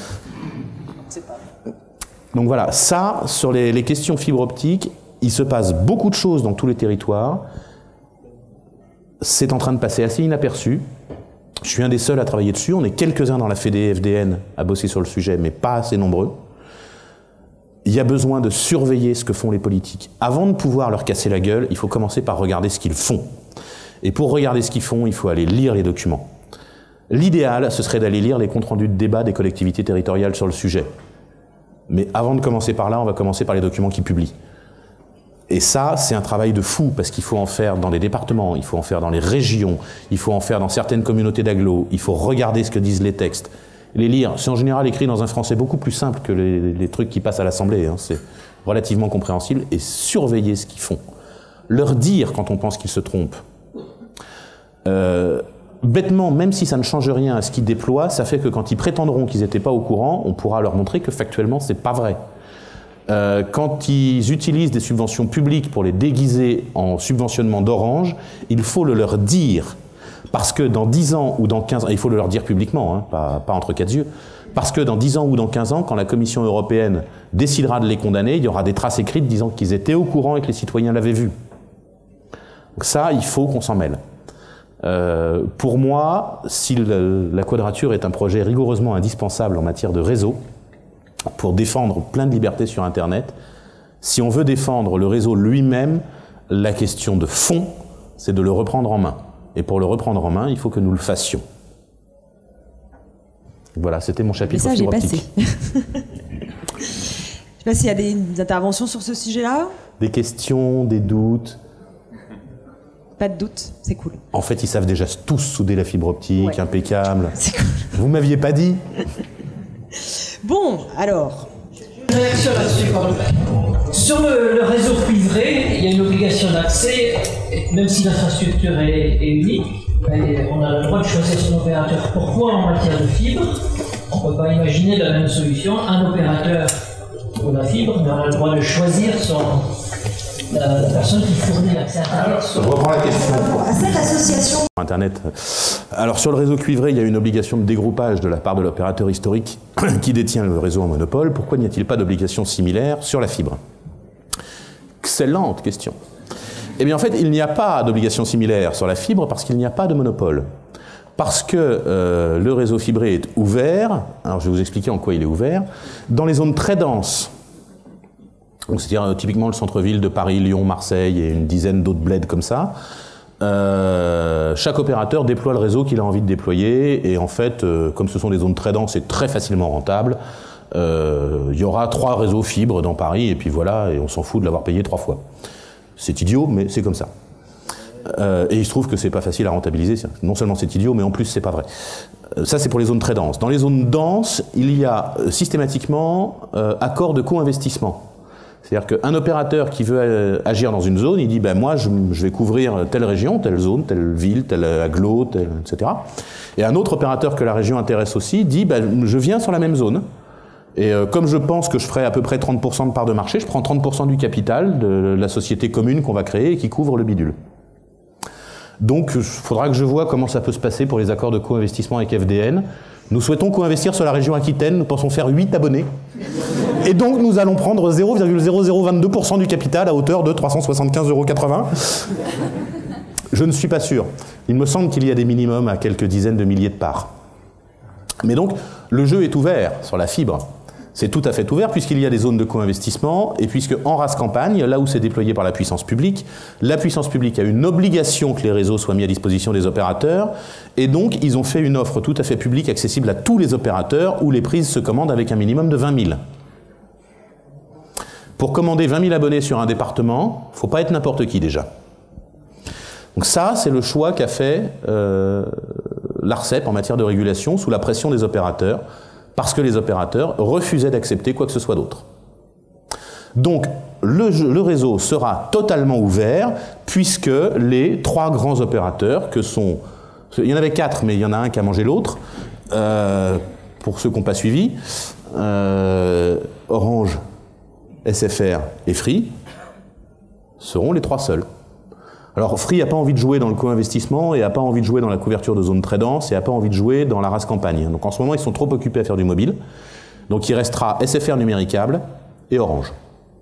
Donc voilà, ça, sur les questions fibre optique, il se passe beaucoup de choses dans tous les territoires. C'est en train de passer assez inaperçu. Je suis un des seuls à travailler dessus. On est quelques-uns dans la Fédé FDN à bosser sur le sujet, mais pas assez nombreux. Il y a besoin de surveiller ce que font les politiques. Avant de pouvoir leur casser la gueule, il faut commencer par regarder ce qu'ils font. Et pour regarder ce qu'ils font, il faut aller lire les documents. L'idéal, ce serait d'aller lire les comptes rendus de débat des collectivités territoriales sur le sujet. Mais avant de commencer par là, on va commencer par les documents qu'ils publient. Et ça, c'est un travail de fou, parce qu'il faut en faire dans les départements, il faut en faire dans les régions, il faut en faire dans certaines communautés d'agglos, il faut regarder ce que disent les textes, les lire. C'est en général écrit dans un français beaucoup plus simple que les trucs qui passent à l'Assemblée, hein. C'est relativement compréhensible, et surveiller ce qu'ils font. Leur dire quand on pense qu'ils se trompent. Bêtement, même si ça ne change rien à ce qu'ils déploient, ça fait que quand ils prétendront qu'ils n'étaient pas au courant, on pourra leur montrer que factuellement, c'est pas vrai. quand ils utilisent des subventions publiques pour les déguiser en subventionnement d'Orange, il faut le leur dire. Parce que dans 10 ans ou dans 15 ans, il faut le leur dire publiquement, hein, pas entre quatre yeux, parce que dans 10 ans ou dans 15 ans, quand la Commission européenne décidera de les condamner, il y aura des traces écrites disant qu'ils étaient au courant et que les citoyens l'avaient vu. Donc ça, il faut qu'on s'en mêle. Pour moi, si la Quadrature est un projet rigoureusement indispensable en matière de réseau, pour défendre plein de libertés sur Internet, si on veut défendre le réseau lui-même, la question de fond, c'est de le reprendre en main. Et pour le reprendre en main, il faut que nous le fassions. Voilà, c'était mon chapitre fibre optique. Le message est passé. Je sais pas s'il y a des interventions sur ce sujet-là. Des questions, des doutes. Pas de doute, c'est cool. En fait, ils savent déjà tous souder la fibre optique, ouais. Impeccable. C'est cool. Vous m'aviez pas dit. Bon, alors. Une réaction là-dessus, pardon. Sur le réseau cuivré, il y a une obligation d'accès, même si l'infrastructure est unique. On a le droit de choisir son opérateur. Pourquoi en matière de fibre, on ne peut pas imaginer la même solution? Un opérateur pour la fibre, mais on a le droit de choisir la personne qui fournit l'accès à Internet. Je reprends la question. À cette association. Internet. Alors sur le réseau cuivré, il y a une obligation de dégroupage de la part de l'opérateur historique qui détient le réseau en monopole. Pourquoi n'y a-t-il pas d'obligation similaire sur la fibre? Excellente question. Eh bien en fait, il n'y a pas d'obligation similaire sur la fibre parce qu'il n'y a pas de monopole. Parce que le réseau fibré est ouvert, alors je vais vous expliquer en quoi il est ouvert, dans les zones très denses. C'est-à-dire typiquement le centre-ville de Paris, Lyon, Marseille et une dizaine d'autres bleds comme ça. Chaque opérateur déploie le réseau qu'il a envie de déployer et en fait, comme ce sont des zones très denses et très facilement rentables, il y aura 3 réseaux fibres dans Paris et puis voilà, et on s'en fout de l'avoir payé 3 fois. C'est idiot, mais c'est comme ça. Et il se trouve que c'est pas facile à rentabiliser. Non seulement c'est idiot, mais en plus c'est pas vrai. Ça c'est pour les zones très denses. Dans les zones denses, il y a systématiquement accord de co-investissement. C'est-à-dire qu'un opérateur qui veut agir dans une zone, il dit ben moi je vais couvrir telle région, telle zone, telle ville, tel agglo, etc. Et un autre opérateur que la région intéresse aussi dit ben je viens sur la même zone. Et comme je pense que je ferai à peu près 30% de part de marché, je prends 30% du capital de la société commune qu'on va créer et qui couvre le bidule. Donc il faudra que je vois comment ça peut se passer pour les accords de co-investissement avec FDN. Nous souhaitons co-investir sur la région Aquitaine, nous pensons faire 8 abonnés. Et donc nous allons prendre 0,0022% du capital à hauteur de 375,80 €. Je ne suis pas sûr. Il me semble qu'il y a des minimums à quelques dizaines de milliers de parts. Mais donc le jeu est ouvert sur la fibre. C'est tout à fait ouvert puisqu'il y a des zones de co-investissement et puisque en race campagne, là où c'est déployé par la puissance publique a une obligation que les réseaux soient mis à disposition des opérateurs et donc ils ont fait une offre tout à fait publique accessible à tous les opérateurs où les prises se commandent avec un minimum de 20 000. Pour commander 20 000 abonnés sur un département, il ne faut pas être n'importe qui déjà. Donc ça, c'est le choix qu'a fait l'ARCEP en matière de régulation sous la pression des opérateurs, parce que les opérateurs refusaient d'accepter quoi que ce soit d'autre. Donc le réseau sera totalement ouvert, puisque les 3 grands opérateurs, que sont... Il y en avait 4, mais il y en a un qui a mangé l'autre, pour ceux qui n'ont pas suivi, Orange, SFR et Free, seront les 3 seuls. Alors Free n'a pas envie de jouer dans le co-investissement et n'a pas envie de jouer dans la couverture de zones très denses et n'a pas envie de jouer dans la race campagne. Donc en ce moment, ils sont trop occupés à faire du mobile. Donc il restera SFR Numéricable et Orange.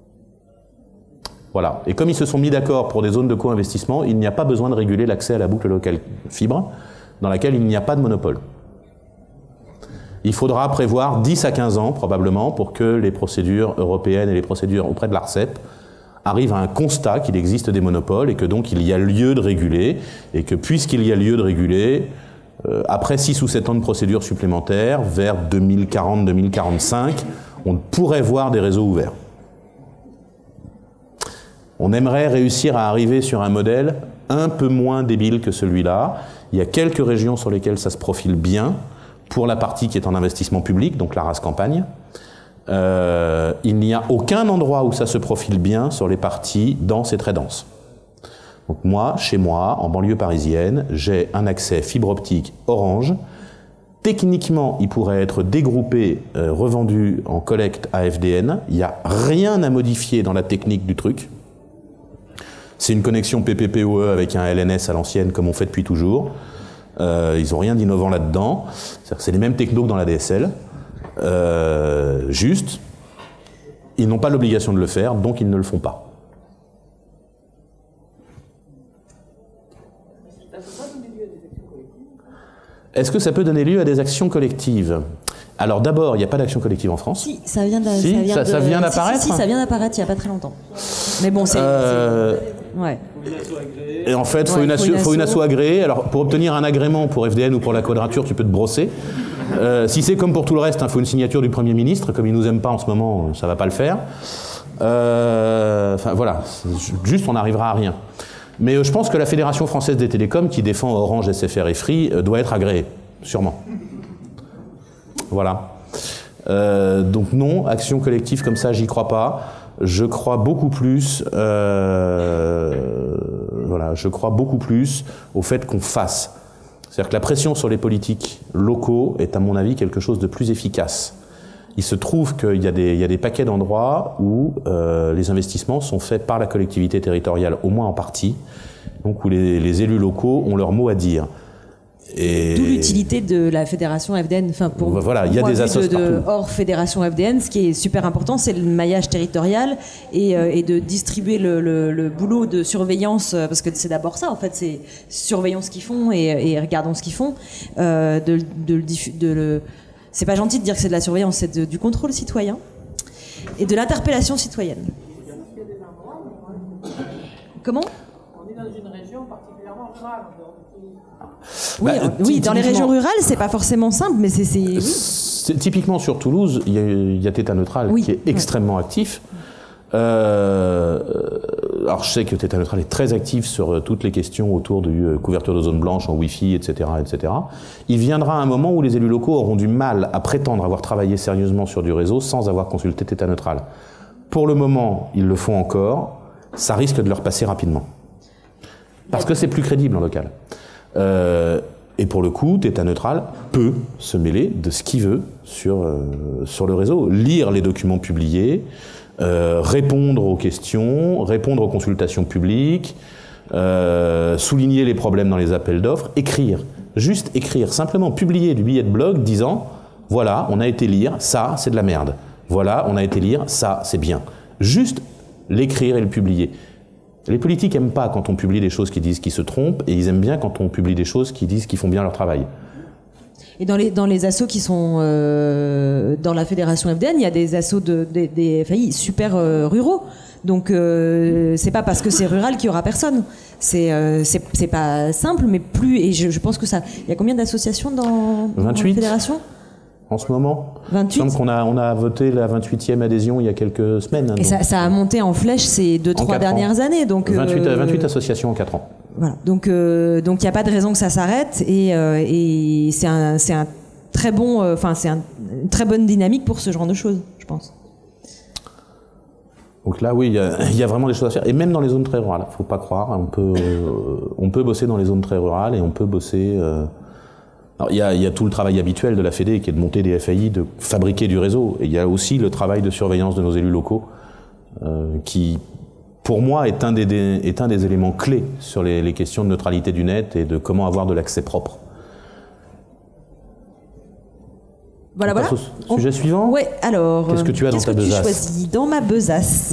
Voilà. Et comme ils se sont mis d'accord pour des zones de co-investissement, il n'y a pas besoin de réguler l'accès à la boucle locale fibre, dans laquelle il n'y a pas de monopole. Il faudra prévoir 10 à 15 ans, probablement, pour que les procédures européennes et les procédures auprès de l'ARCEP arrive à un constat qu'il existe des monopoles et que donc il y a lieu de réguler et que puisqu'il y a lieu de réguler, après 6 ou 7 ans de procédures supplémentaires, vers 2040-2045, on pourrait voir des réseaux ouverts. On aimerait réussir à arriver sur un modèle un peu moins débile que celui-là. Il y a quelques régions sur lesquelles ça se profile bien, pour la partie qui est en investissement public, donc la race campagne. Il n'y a aucun endroit où ça se profile bien sur les parties denses et très denses. Donc moi, chez moi, en banlieue parisienne, j'ai un accès fibre optique Orange Techniquement, il pourrait être dégroupé, revendu en collecte à FDN. Il n'y a rien à modifier dans la technique du truc. C'est une connexion PPPoE avec un LNS à l'ancienne, comme on fait depuis toujours. Ils n'ont rien d'innovant là-dedans. C'est les mêmes technos que dans la DSL. Juste, ils n'ont pas l'obligation de le faire, donc ils ne le font pas. Est-ce que ça peut donner lieu à des actions collectives? Alors d'abord, il n'y a pas d'action collective en France. Si, ça vient d'apparaître. Si, ça vient d'apparaître il n'y a pas très longtemps. Mais bon, c'est... Ouais. Et en fait, il faut une asso agréée. Alors, pour obtenir un agrément pour FDN ou pour la Quadrature, tu peux te brosser. Si c'est comme pour tout le reste, il faut une signature du Premier ministre. Comme il ne nous aime pas en ce moment, ça ne va pas le faire. Enfin, voilà. Juste, on n'arrivera à rien. Mais je pense que la Fédération française des télécoms, qui défend Orange, SFR et Free, doit être agréée. Sûrement. Voilà. Donc non, action collective comme ça, j'y crois pas. Je crois beaucoup plus, je crois beaucoup plus au fait qu'on fasse. C'est-à-dire que la pression sur les politiques locaux est, à mon avis, quelque chose de plus efficace. Il se trouve qu'il y a des paquets d'endroits où les investissements sont faits par la collectivité territoriale, au moins en partie, donc où les élus locaux ont leur mot à dire. D'où l'utilité de la fédération FDN. Enfin, pour voilà, il y a des assos partout. Hors fédération FDN, ce qui est super important, c'est le maillage territorial et de distribuer le boulot de surveillance, parce que c'est d'abord ça, en fait, c'est surveillons ce qu'ils font et regardons ce qu'ils font. C'est pas gentil de dire que c'est de la surveillance, c'est du contrôle citoyen et de l'interpellation citoyenne. Comment ? On est dans une région particulièrement rurale. Oui, dans les régions rurales, c'est pas forcément simple, mais oui. Typiquement sur Toulouse, il y a Theta Neutral qui est extrêmement actif. Alors je sais que Theta Neutral est très actif sur toutes les questions autour de couverture de zones blanches en Wi-Fi, etc., etc. Il viendra un moment où les élus locaux auront du mal à prétendre avoir travaillé sérieusement sur du réseau sans avoir consulté Theta Neutral. Pour le moment, ils le font encore. Ça risque de leur passer rapidement. Parce que c'est plus crédible en local. Et pour le coup, Theta Neutral peut se mêler de ce qu'il veut sur le réseau, lire les documents publiés, répondre aux questions, répondre aux consultations publiques, souligner les problèmes dans les appels d'offres, écrire, juste écrire, simplement publier du billet de blog disant « Voilà, on a été lire, ça c'est de la merde. Voilà, on a été lire, ça c'est bien. » Juste l'écrire et le publier. Les politiques n'aiment pas quand on publie des choses qui disent qu'ils se trompent, et ils aiment bien quand on publie des choses qui disent qu'ils font bien leur travail. Et dans les assos qui sont dans la fédération FDN, il y a des assos des FAI super ruraux. Donc c'est pas parce que c'est rural qu'il y aura personne. C'est pas simple, mais plus. Et je pense que ça. Il y a combien d'associations dans la fédération ? En ce moment, 28. Il me semble qu'on a voté la 28e adhésion il y a quelques semaines. Et ça a monté en flèche ces 2-3 dernières années. Donc 28 associations en 4 ans. Voilà. Donc il n'y a pas de raison que ça s'arrête et c'est un très bon, c'est une très bonne dynamique pour ce genre de choses, je pense. Donc là, oui, il y a vraiment des choses à faire. Et même dans les zones très rurales, faut pas croire. On peut bosser dans les zones très rurales et on peut bosser. Alors, il y a tout le travail habituel de la Fédé qui est de monter des FAI, de fabriquer du réseau. Et il y a aussi le travail de surveillance de nos élus locaux qui, pour moi, est un des éléments clés sur les questions de neutralité du net et de comment avoir de l'accès propre. Voilà. Sujet suivant ? Oui, alors. Qu'est-ce que tu as dans ta besace ? Qu'est-ce que tu choisis dans ma besace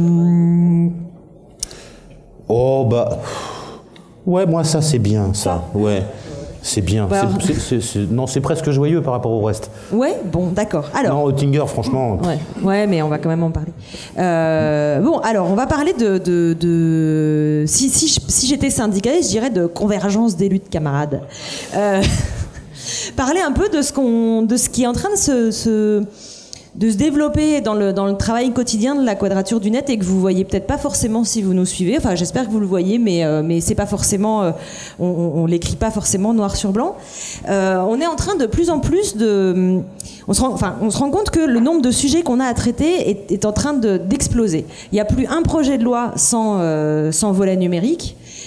Oh, bah. Ouais, moi, ça, c'est bien, ça. Ouais. C'est bien. Non, c'est presque joyeux par rapport au reste. Ouais, bon, d'accord. Alors. Non, Oettinger, franchement. Ouais, mais on va quand même en parler. Bon, alors, on va parler de si j'étais syndicaliste, je dirais de convergence des luttes, camarades. Parler un peu de ce qui est en train de se développer dans le travail quotidien de la Quadrature du Net et que vous voyez peut-être pas forcément si vous nous suivez. Enfin, j'espère que vous le voyez, mais c'est pas forcément, on l'écrit pas forcément noir sur blanc. On est en train de plus en plus on se rend compte que le nombre de sujets qu'on a à traiter est en train d'exploser. Il n'y a plus un projet de loi sans volet numérique.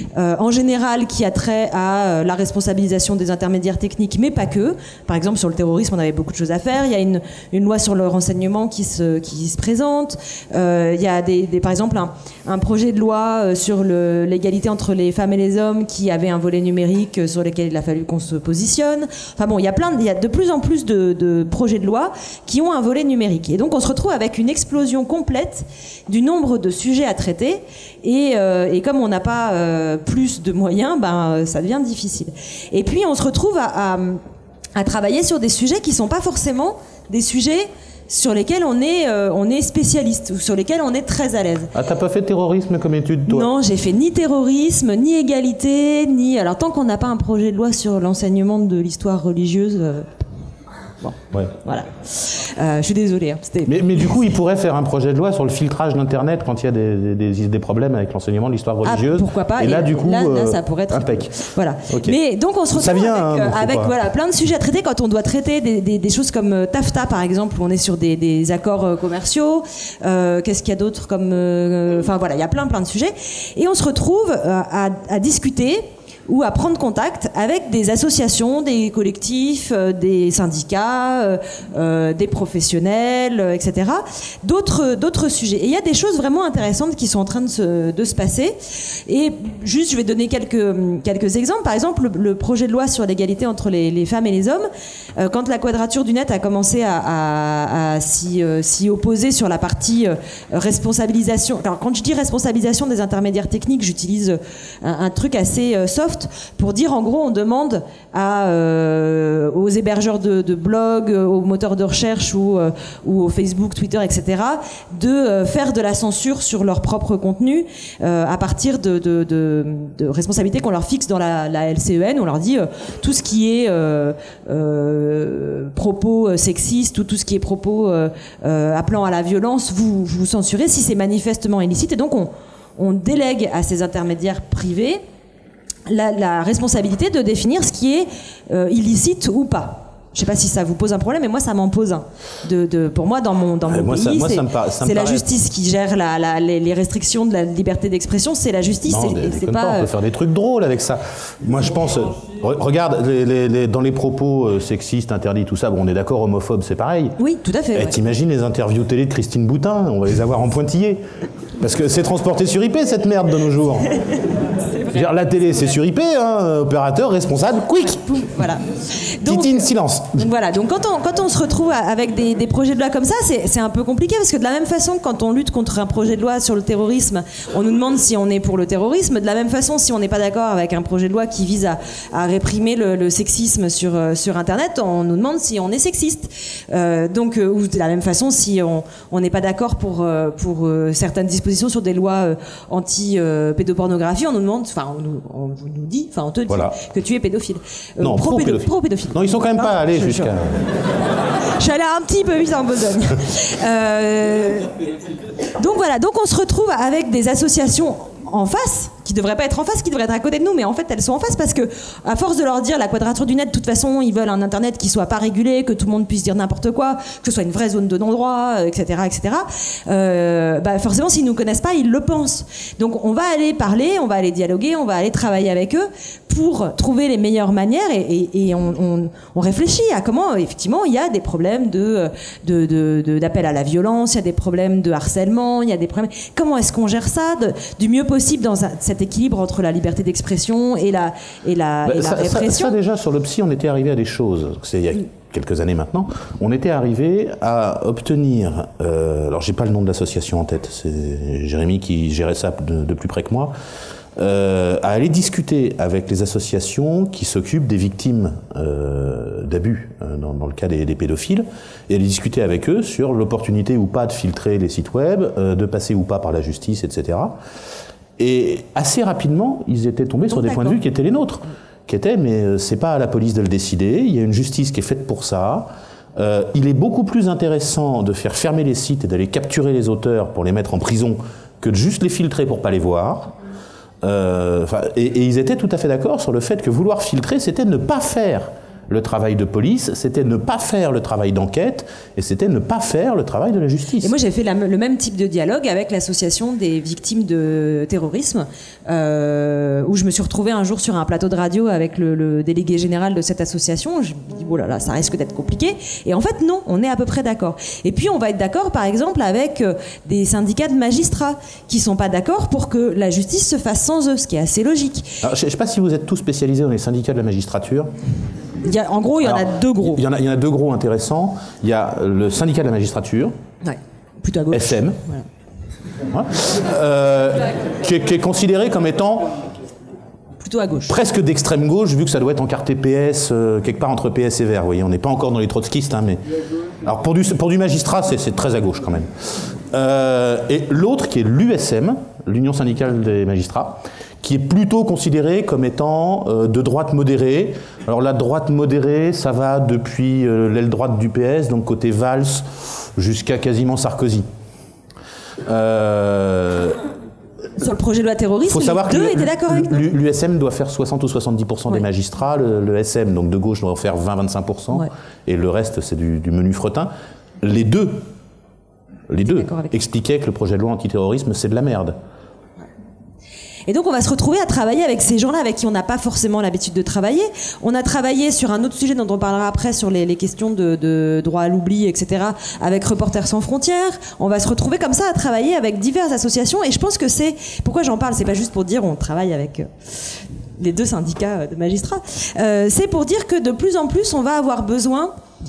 en général qui a trait à la responsabilisation des intermédiaires techniques, mais pas que. Par exemple, sur le terrorisme, on avait beaucoup de choses à faire. Il y a une loi sur le renseignement qui se présente. Il y a par exemple un projet de loi sur l'égalité entre les femmes et les hommes qui avait un volet numérique sur lequel il a fallu qu'on se positionne. Enfin bon, il y a de plus en plus de projets de loi qui ont un volet numérique. Et donc on se retrouve avec une explosion complète du nombre de sujets à traiter. Et comme on n'a pas plus de moyens, ça devient difficile. Et puis on se retrouve à travailler sur des sujets qui sont pas forcément des sujets sur lesquels on est spécialiste ou sur lesquels on est très à l'aise. Ah, t'as pas fait terrorisme comme étude, toi? Non, j'ai fait ni terrorisme, ni égalité, ni... Alors tant qu'on n'a pas un projet de loi sur l'enseignement de l'histoire religieuse... Bon, ouais. Voilà. Je suis désolée. Hein, mais du coup, il pourrait faire un projet de loi sur le filtrage d'Internet quand il y a des problèmes avec l'enseignement de l'histoire religieuse. Pourquoi pas. Et là, du coup, là, ça pourrait être impec. Voilà. Okay. Mais donc, on se retrouve avec plein de sujets à traiter quand on doit traiter des choses comme TAFTA, par exemple, où on est sur des accords commerciaux. Qu'est-ce qu'il y a d'autre comme... Enfin, voilà, il y a plein de sujets. Et on se retrouve à discuter ou à prendre contact avec des associations, des collectifs, des syndicats, des professionnels, etc. D'autres sujets. Et il y a des choses vraiment intéressantes qui sont en train de se passer. Et juste, je vais donner quelques exemples. Par exemple, le projet de loi sur l'égalité entre les femmes et les hommes. Quand la Quadrature du Net a commencé à s'y opposer sur la partie responsabilisation. Alors, quand je dis responsabilisation des intermédiaires techniques, j'utilise un truc assez soft pour dire, en gros, on demande aux hébergeurs de blogs, aux moteurs de recherche ou au Facebook, Twitter, etc., de faire de la censure sur leur propre contenu à partir de responsabilités qu'on leur fixe dans la LCEN. On leur dit tout ce qui est propos sexistes ou tout ce qui est propos appelant à la violence, vous censurez si c'est manifestement illicite. Et donc on délègue à ces intermédiaires privés la responsabilité de définir ce qui est illicite ou pas. Je ne sais pas si ça vous pose un problème, mais moi ça m'en pose un. Pour moi, dans mon pays, c'est la justice qui gère les restrictions de la liberté d'expression. C'est la justice. Non, c'est pas. On peut faire des trucs drôles avec ça. Moi, je pense. Regarde, dans les propos sexistes, interdits, tout ça. Bon, on est d'accord, homophobes, c'est pareil. Oui, tout à fait. Ouais. T'imagines les interviews télé de Christine Boutin, on va les avoir en pointillé. Parce que c'est transporté sur IP, cette merde, de nos jours. La télé, c'est sur IP, hein, opérateur, responsable, quick. Voilà. Titine, silence. Donc voilà, donc quand on se retrouve avec des projets de loi comme ça, c'est un peu compliqué, parce que de la même façon que quand on lutte contre un projet de loi sur le terrorisme, on nous demande si on est pour le terrorisme. De la même façon, si on n'est pas d'accord avec un projet de loi qui vise à réprimer le sexisme sur Internet, on nous demande si on est sexiste. Ou de la même façon, si on n'est pas d'accord pour certaines dispositions sur des lois anti-pédopornographie, on nous demande, on nous dit, on te dit que tu es pédophile. Non, pro-pédophile. Non, ils sont quand même pas allés jusqu'à... Je suis allée un petit peu vite en besogne. Donc voilà, donc on se retrouve avec des associations en face, qui devraient pas être en face, qui devraient être à côté de nous, mais en fait elles sont en face parce que, à force de leur dire la Quadrature du Net, de toute façon ils veulent un Internet qui soit pas régulé, que tout le monde puisse dire n'importe quoi, que ce soit une vraie zone de non-droit, etc., etc. Forcément, s'ils nous connaissent pas, ils le pensent. Donc on va aller parler, on va aller dialoguer, on va aller travailler avec eux pour trouver les meilleures manières et on réfléchit à comment, effectivement, il y a des problèmes d'appel à la violence, il y a des problèmes de harcèlement, il y a des problèmes. Comment est-ce qu'on gère ça du mieux possible dans cet équilibre entre la liberté d'expression et la répression? Ça, déjà, sur le psy, on était arrivé à des choses. C'est il y a quelques années maintenant. On était arrivé à obtenir... alors, j'ai pas le nom de l'association en tête. C'est Jérémy qui gérait ça de plus près que moi. À aller discuter avec les associations qui s'occupent des victimes d'abus, dans le cas des pédophiles, et aller discuter avec eux sur l'opportunité ou pas de filtrer les sites web, de passer ou pas par la justice, etc. Et assez rapidement, ils étaient tombés sur des points de vue qui étaient les nôtres, qui étaient, mais c'est pas à la police de le décider, il y a une justice qui est faite pour ça. Il est beaucoup plus intéressant de faire fermer les sites et d'aller capturer les auteurs pour les mettre en prison que de juste les filtrer pour pas les voir. Et ils étaient tout à fait d'accord sur le fait que vouloir filtrer, c'était ne pas faire le travail de police, c'était ne pas faire le travail d'enquête, et c'était ne pas faire le travail de la justice. Et moi, j'ai fait le même type de dialogue avec l'association des victimes de terrorisme, où je me suis retrouvée un jour sur un plateau de radio avec le délégué général de cette association. Je me dis, oh là là, ça risque d'être compliqué. Et en fait, non, on est à peu près d'accord. Et puis, on va être d'accord, par exemple, avec des syndicats de magistrats qui sont pas d'accord pour que la justice se fasse sans eux, ce qui est assez logique. Alors, je ne sais pas si vous êtes tous spécialisés dans les syndicats de la magistrature. En gros, il y en a deux gros. Il y en a deux gros intéressants. Il y a le syndicat de la magistrature, ouais, plutôt à gauche. SM, voilà. qui est considéré comme étant plutôt à gauche. Presque d'extrême gauche, vu que ça doit être encarté PS, quelque part entre PS et Vert. Vous voyez, on n'est pas encore dans les trotskistes, hein, mais alors pour du magistrat, c'est très à gauche quand même. Et l'autre qui est l'USM, l'Union syndicale des magistrats, qui est plutôt considéré comme étant de droite modérée. Alors la droite modérée, ça va depuis l'aile droite du PS, donc côté Valls, jusqu'à quasiment Sarkozy. Sur le projet de loi terroriste, les deux étaient d'accord avec nous. L'USM doit faire 60 ou 70% des magistrats, le SM, donc de gauche, doit en faire 20-25%, et le reste, c'est du menu fretin. Les deux expliquaient que le projet de loi antiterrorisme, c'est de la merde. Et donc on va se retrouver à travailler avec ces gens-là avec qui on n'a pas forcément l'habitude de travailler. On a travaillé sur un autre sujet dont on parlera après, sur les questions de droit à l'oubli, etc., avec Reporters sans frontières. On va se retrouver comme ça à travailler avec diverses associations, et je pense que c'est... Pourquoi j'en parle ? C'est pas juste pour dire on travaille avec les deux syndicats de magistrats. C'est pour dire que de plus en plus on va avoir besoin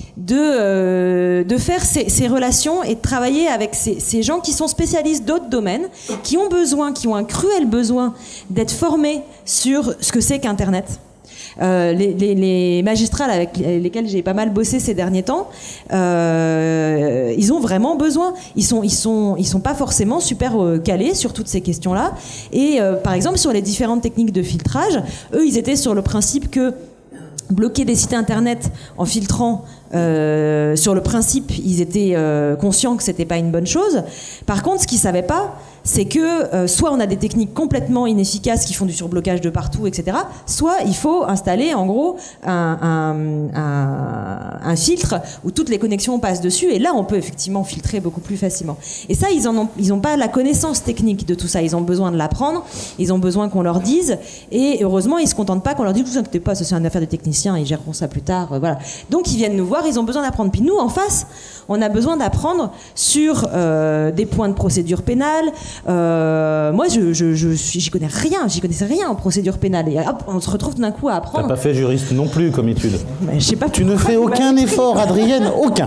de faire ces relations et de travailler avec ces gens qui sont spécialistes d'autres domaines, qui ont un cruel besoin d'être formés sur ce que c'est qu'Internet. Les magistrats avec lesquels j'ai pas mal bossé ces derniers temps, ils ont vraiment besoin. Ils sont pas forcément super calés sur toutes ces questions-là. Et par exemple sur les différentes techniques de filtrage, eux ils étaient sur le principe que bloquer des sites internet en filtrant, sur le principe, ils étaient conscients que c'était pas une bonne chose. Par contre, ce qu'ils savaient pas, c'est que soit on a des techniques complètement inefficaces qui font du surblocage de partout, etc. Soit il faut installer en gros un filtre où toutes les connexions passent dessus, et là on peut effectivement filtrer beaucoup plus facilement. Et ça, ils ont pas la connaissance technique de tout ça. Ils ont besoin de l'apprendre, ils ont besoin qu'on leur dise, et heureusement ils se contentent pas qu'on leur dise vous inquiétez pas, ça c'est une affaire de techniciens, ils géreront ça plus tard. Voilà. Donc ils viennent nous voir, ils ont besoin d'apprendre. Puis nous en face, on a besoin d'apprendre sur des points de procédure pénale. Moi, j'y connaissais rien en procédure pénale. Et hop, on se retrouve tout d'un coup à apprendre. T'as pas fait juriste non plus comme étude. Je sais pas. Tu ne fais aucun effort, Adrienne, aucun.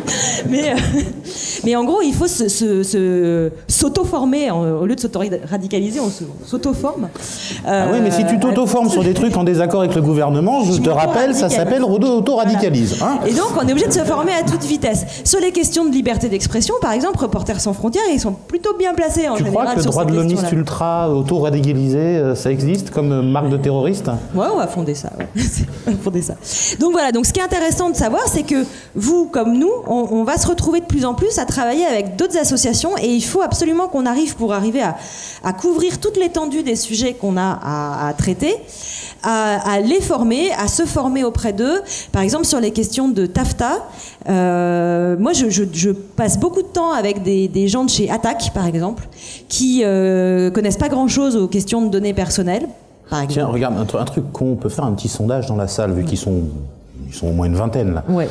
Mais en gros, il faut s'auto-former au lieu de s'auto-radicaliser, on s'auto-forme. Ah oui, mais si tu t'auto-formes sur des trucs en désaccord avec le gouvernement, je te rappelle, ça s'appelle auto-radicalise. Voilà. Hein. Et donc, on est obligé de se former à toute vitesse. Sur les questions de liberté d'expression, par exemple, Reporters sans frontières, ils sont plutôt bien placés en général. Tu crois que le droit de l'omniste ultra auto-radicalisé, ça existe comme marque de terroriste ? Ouais, on va fonder ça. Ouais. On va fonder ça. Donc voilà, donc ce qui est intéressant de savoir, c'est que vous, comme nous, on va se retrouver de plus en plus à travailler avec d'autres associations, et il faut absolument qu'on arrive, pour arriver à couvrir toute l'étendue des sujets qu'on a à traiter, à les former, à se former auprès d'eux. Par exemple, sur les questions de TAFTA, moi je passe beaucoup de temps avec des gens de chez Attaque, par exemple, qui connaissent pas grand-chose aux questions de données personnelles. Tiens, regarde, un truc qu'on peut faire un petit sondage dans la salle, vu qu'ils sont au moins une vingtaine là. Ouais,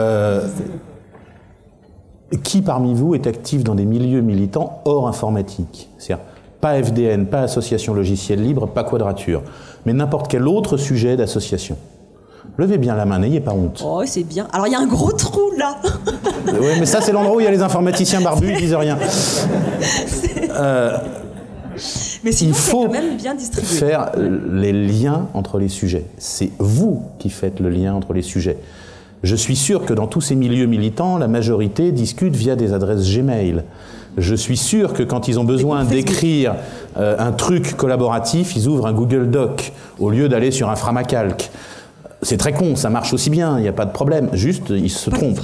qui parmi vous est actif dans des milieux militants hors informatique ? C'est-à-dire pas FDN, pas association logicielle libre, pas Quadrature, mais n'importe quel autre sujet d'association. Levez bien la main, n'ayez pas honte. Oh, c'est bien. Alors, il y a un gros trou, là. Oui, mais ça, c'est l'endroit où il y a les informaticiens barbus, ils disent rien. Mais sinon, il faut quand même bien distribué. faire les liens entre les sujets. C'est vous qui faites le lien entre les sujets. Je suis sûr que dans tous ces milieux militants, la majorité discute via des adresses Gmail. Je suis sûr que quand ils ont besoin d'écrire un truc collaboratif, ils ouvrent un Google Doc au lieu d'aller sur un Framacalc. C'est très con, ça marche aussi bien, il n'y a pas de problème. Juste, ils se trompent.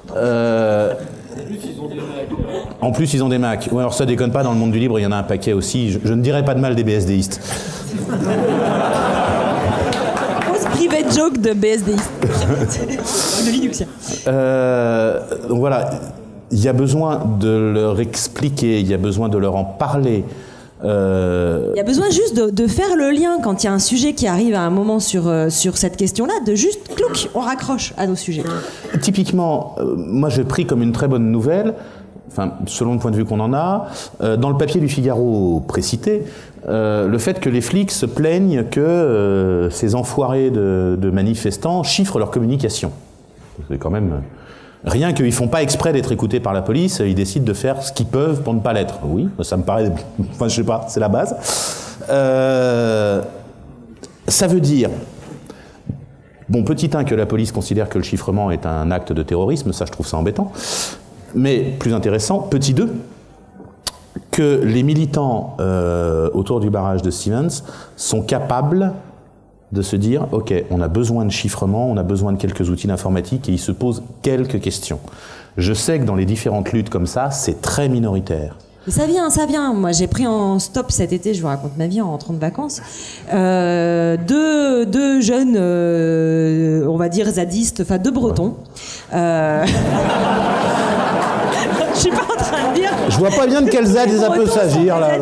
En plus, ils ont des Macs. Ouais, alors ça déconne pas, dans le monde du libre, il y en a un paquet aussi. Je ne dirais pas de mal des BSDistes. Faut se priver les jokes de BSDI. De Linuxien. Donc voilà, il y a besoin de leur expliquer, il y a besoin de leur en parler. Il y a besoin juste de faire le lien quand il y a un sujet qui arrive à un moment sur cette question-là, de juste, clouc, on raccroche à nos sujets. Typiquement, moi j'ai pris comme une très bonne nouvelle, enfin selon le point de vue qu'on en a, dans le papier du Figaro précité, le fait que les flics se plaignent que ces enfoirés de manifestants chiffrent leur communication. C'est quand même... Rien qu'ils font pas exprès d'être écoutés par la police, ils décident de faire ce qu'ils peuvent pour ne pas l'être. Oui, ça me paraît... Enfin, je sais pas, c'est la base. Ça veut dire... Bon, petit 1, que la police considère que le chiffrement est un acte de terrorisme, ça je trouve ça embêtant. Mais, plus intéressant, petit 2, que les militants autour du barrage de Stevens sont capables de se dire, ok, on a besoin de chiffrement, on a besoin de quelques outils d'informatique, et ils se posent quelques questions. Je sais que dans les différentes luttes comme ça, c'est très minoritaire. Mais ça vient. Moi, j'ai pris en stop cet été, je vous raconte ma vie en rentrant de vacances, deux jeunes, on va dire zadistes, enfin 2 Bretons. Je suis pas en train de dire... Je vois pas bien de quels ZAD ça peut s'agir, là.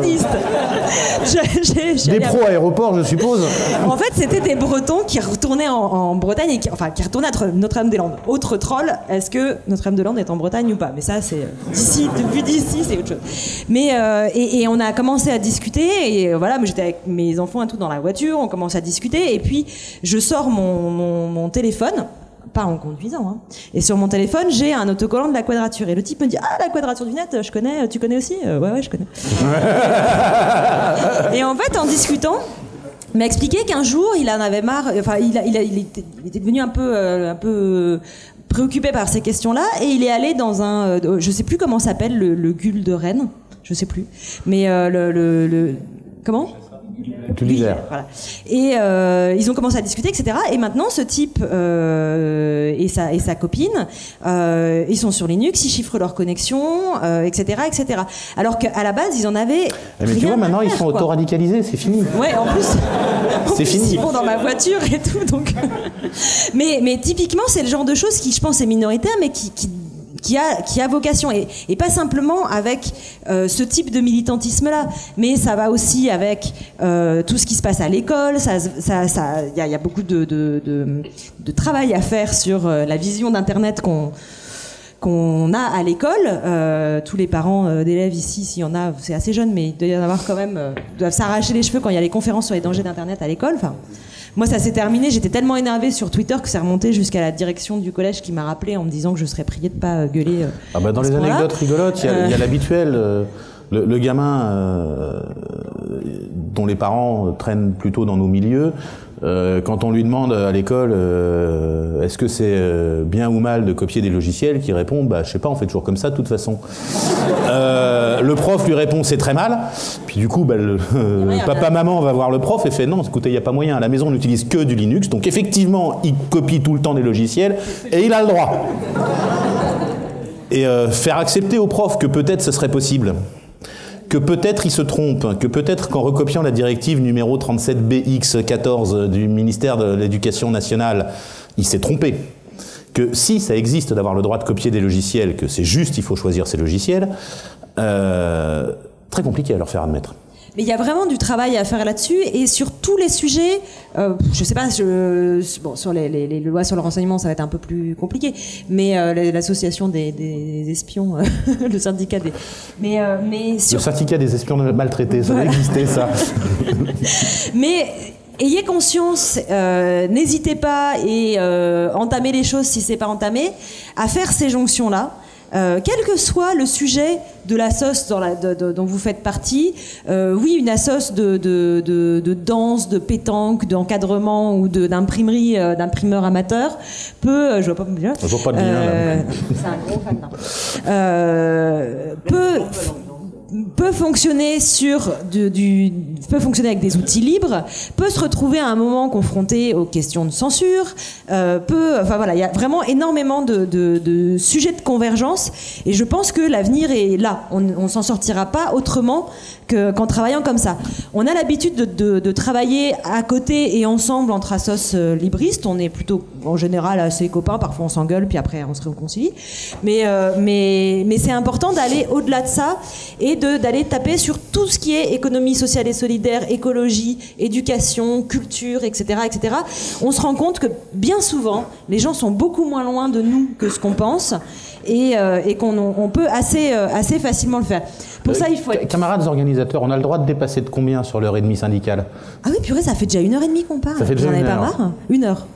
Des pro-aéroports, je suppose. En fait, c'était des Bretons qui retournaient en Bretagne, et qui retournaient à Notre-Dame-des-Landes. Autre troll, est-ce que Notre-Dame-des-Landes est en Bretagne ou pas? Mais ça, c'est depuis d'ici, c'est autre chose. Mais et on a commencé à discuter, et voilà, moi j'étais avec mes enfants et tout dans la voiture, on commence à discuter, et puis je sors mon téléphone. Pas en conduisant, hein. Et sur mon téléphone, j'ai un autocollant de la Quadrature. Et le type me dit, ah, la Quadrature du Net, je connais, tu connais aussi? Ouais, je connais. Et en fait, en discutant, il m'a expliqué qu'un jour, il en avait marre, enfin, il était devenu un peu préoccupé par ces questions-là, et il est allé dans un, je sais plus comment s'appelle, le GUL de Rennes, je sais plus, mais comment? Tout l'hiver. Voilà. Et ils ont commencé à discuter, etc. Et maintenant, ce type et sa copine, ils sont sur Linux, ils chiffrent leur connexion, etc., etc. Alors qu'à la base, ils en avaient. Mais tu vois, maintenant, ils sont auto-radicalisés, c'est fini. Ouais, en plus. C'est fini. Ils vont dans ma voiture et tout, donc. mais typiquement, c'est le genre de choses qui, je pense, est minoritaire, mais qui a vocation, et pas simplement avec ce type de militantisme-là, mais ça va aussi avec tout ce qui se passe à l'école. Il y a beaucoup de travail à faire sur la vision d'Internet qu'on a à l'école. Tous les parents d'élèves ici, s'il y en a, c'est assez jeune, mais il doit y en avoir quand même, doivent s'arracher les cheveux quand il y a les conférences sur les dangers d'Internet à l'école. Enfin, moi, ça s'est terminé. J'étais tellement énervée sur Twitter que c'est remonté jusqu'à la direction du collège qui m'a rappelé en me disant que je serais priée de pas gueuler. Dans les anecdotes rigolotes, il y a l'habituel. Le gamin dont les parents traînent plutôt dans nos milieux, quand on lui demande à l'école est-ce que c'est bien ou mal de copier des logiciels, qui répond je sais pas, on fait toujours comme ça de toute façon. Le prof lui répond c'est très mal, puis du coup papa maman va voir le prof et fait non, écoutez, il n'y a pas moyen, à la maison on n'utilise que du Linux, donc effectivement il copie tout le temps des logiciels et il a le droit. Et faire accepter au prof que peut-être ce serait possible, que peut-être il se trompe, que peut-être qu'en recopiant la directive numéro 37BX14 du ministère de l'Éducation nationale, il s'est trompé, que si ça existe d'avoir le droit de copier des logiciels, que c'est juste, il faut choisir ces logiciels, très compliqué à leur faire admettre. Mais il y a vraiment du travail à faire là-dessus, et sur tous les sujets, je sais pas, sur les lois sur le renseignement, ça va être un peu plus compliqué, mais l'association des espions, le syndicat des... Mais sur... Le syndicat des espions maltraités, ça va exister, ça. Mais... ayez conscience, n'hésitez pas, et entamez les choses si c'est pas entamé, à faire ces jonctions-là. Quel que soit le sujet de la sauce dont vous faites partie, oui, une assoce de danse, de pétanque, d'encadrement ou d'imprimerie, d'imprimeur amateur peut, je vois pas bien. Je vois pas de lien, là. C'est un gros fan. Peut peut fonctionner peut fonctionner avec des outils libres, peut se retrouver à un moment confronté aux questions de censure, il y a vraiment énormément de sujets de convergence, et je pense que l'avenir est là. On s'en sortira pas autrement qu'en travaillant comme ça. On a l'habitude de travailler à côté et ensemble entre assos libristes. On est plutôt en général assez copains, parfois on s'engueule puis après on se réconcilie. Mais c'est important d'aller au-delà de ça et d'aller taper sur tout ce qui est économie sociale et solidaire, écologie, éducation, culture, etc., etc. On se rend compte que bien souvent, les gens sont beaucoup moins loin de nous que ce qu'on pense et qu'on peut assez facilement le faire. Pour ça, il faut être... Camarades organisateurs, on a le droit de dépasser de combien sur l'heure et demie syndicale? Ah oui, purée, ça fait déjà 1h30 qu'on parle. Ça fait déjà Vous en avez une pas heure. marre? Une heure.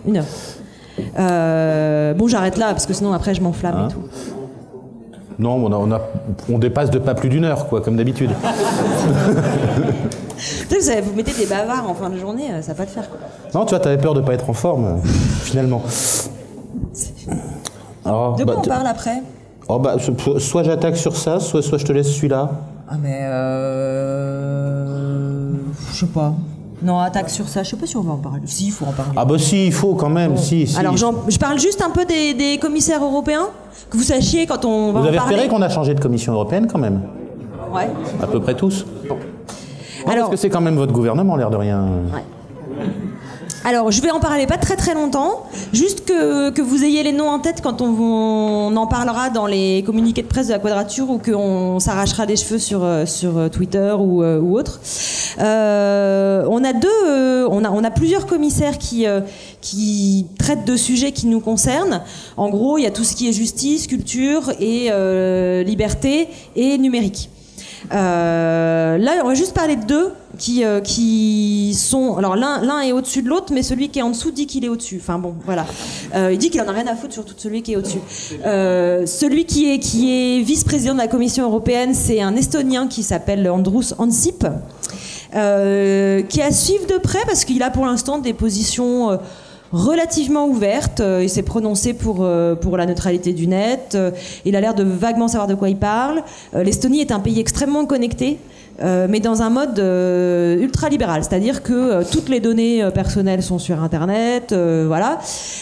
Bon, j'arrête là, parce que sinon après je m'enflamme et tout. Non, on dépasse de pas plus d'une heure, quoi, comme d'habitude. Peut-être que vous mettez des bavards en fin de journée, ça va pas le faire, quoi. Non, tu vois, t'avais peur de pas être en forme, finalement. Alors, De quoi on parle après? Soit j'attaque sur ça, soit je te laisse celui-là. Ah mais je sais pas. Non, attaque sur ça, je sais pas si on va en parler. Si, il faut en parler. Ah bah si, il faut quand même, si. Alors je parle juste un peu des commissaires européens, que vous sachiez quand on va en Vous avez parler. repéré qu'on a changé de commission européenne quand même? Ouais. À peu près tous. Alors, parce que c'est quand même votre gouvernement, l'air de rien. Ouais. Alors, je vais en parler pas très très longtemps, juste que vous ayez les noms en tête quand on en parlera dans les communiqués de presse de la Quadrature ou qu'on s'arrachera des cheveux sur Twitter ou autre. On a plusieurs commissaires qui traitent de sujets qui nous concernent. En gros, il y a tout ce qui est justice, culture et liberté et numérique. Là, on va juste parler de deux qui sont... Alors, l'un est au-dessus de l'autre, mais celui qui est en dessous dit qu'il est au-dessus. Enfin bon, voilà. Il dit qu'il en a rien à foutre, surtout de celui qui est au-dessus. Celui qui est vice-président de la Commission européenne, c'est un Estonien qui s'appelle Andrus Ansip, qui est à suivre de près parce qu'il a pour l'instant des positions... relativement ouverte, il s'est prononcé pour la neutralité du net, il a l'air de vaguement savoir de quoi il parle. L'Estonie est un pays extrêmement connecté, mais dans un mode ultra-libéral, c'est-à-dire que toutes les données personnelles sont sur Internet, voilà.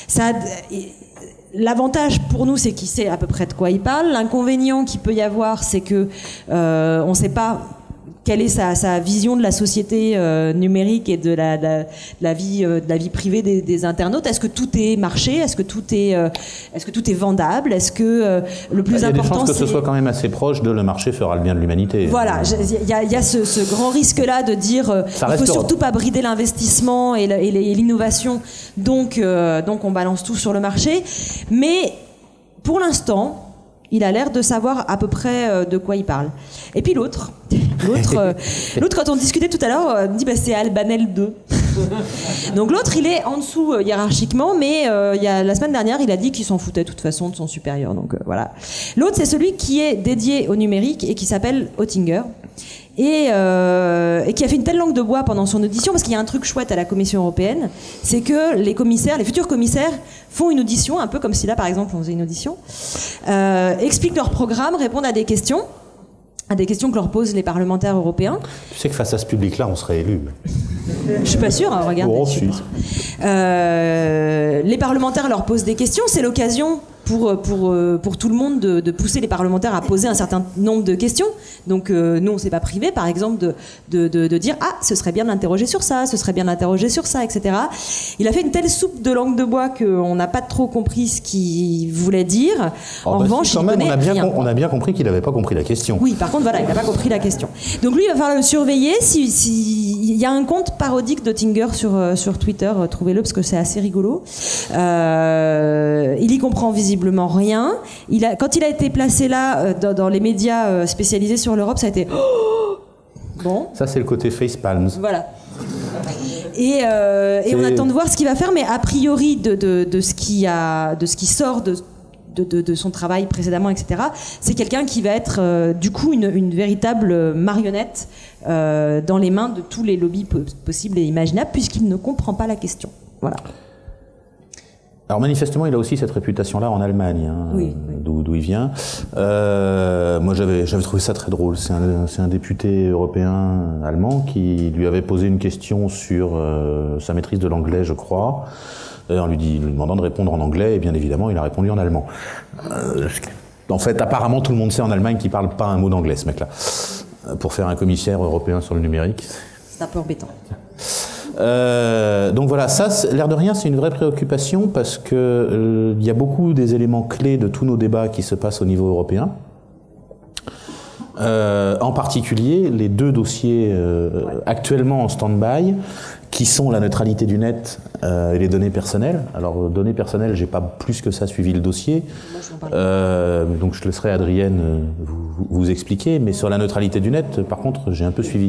L'avantage pour nous, c'est qu'il sait à peu près de quoi il parle. L'inconvénient qu'il peut y avoir, c'est que on ne sait pas quelle est sa vision de la société numérique et de la vie privée des internautes. Est-ce que tout est marché? Est-ce que tout est vendable? Est-ce que le plus important, il y a des chances que ce soit quand même assez proche de le marché fera le bien de l'humanité. Voilà, il y a ce grand risque-là de dire il faut surtout pas brider l'investissement et l'innovation, donc on balance tout sur le marché. Mais pour l'instant, il a l'air de savoir à peu près de quoi il parle. Et puis l'autre, quand on discutait tout à l'heure, me dit c'est Albanel 2. Donc l'autre, il est en dessous hiérarchiquement, mais la semaine dernière, il a dit qu'il s'en foutait de toute façon de son supérieur. Donc voilà. L'autre, c'est celui qui est dédié au numérique et qui s'appelle Oettinger. Et qui a fait une telle langue de bois pendant son audition, parce qu'il y a un truc chouette à la Commission européenne, c'est que les futurs commissaires font une audition, un peu comme si là par exemple on faisait une audition, expliquent leur programme, répondent à des questions que leur posent les parlementaires européens. Tu sais que face à ce public-là, on serait élu. Je suis pas sûre, hein, regardez. Oh, Les parlementaires leur posent des questions, c'est l'occasion pour tout le monde de pousser les parlementaires à poser un certain nombre de questions. Donc nous, on s'est pas privé, par exemple, de dire ce serait bien d'interroger sur ça, etc. Il a fait une telle soupe de langue de bois qu'on n'a pas trop compris ce qu'il voulait dire. En revanche, quand même, on a bien compris qu'il n'avait pas compris la question. Oui, par contre, voilà, il n'a pas compris la question. Donc lui, il va falloir le surveiller. Il y a un compte parodique d'Oettinger sur Twitter, trouvez-le parce que c'est assez rigolo. Il y comprend visiblement rien. Quand il a été placé là, dans les médias spécialisés sur l'Europe, ça a été... Bon. Ça, c'est le côté facepalms. Voilà. Et on attend de voir ce qu'il va faire, mais a priori, de ce qui sort de son travail précédemment, etc., c'est quelqu'un qui va être du coup une véritable marionnette dans les mains de tous les lobbies possibles et imaginables, puisqu'il ne comprend pas la question. Voilà. Alors manifestement, il a aussi cette réputation-là en Allemagne, oui. d'où il vient. Moi, j'avais trouvé ça très drôle. C'est un député européen allemand qui lui avait posé une question sur sa maîtrise de l'anglais, je crois, en lui demandant de répondre en anglais, et bien évidemment, il a répondu en allemand. En fait, apparemment, tout le monde sait en Allemagne qu'il parle pas un mot d'anglais, ce mec-là. Pour faire un commissaire européen sur le numérique. C'est un peu embêtant. Donc voilà, ça, l'air de rien, c'est une vraie préoccupation parce que il y a beaucoup des éléments clés de tous nos débats qui se passent au niveau européen. En particulier, les deux dossiers actuellement en stand-by, qui sont la neutralité du net et les données personnelles. Alors, données personnelles, j'ai pas plus que ça suivi le dossier. Donc je laisserai Adrienne vous expliquer. Mais sur la neutralité du net, par contre, j'ai un peu suivi.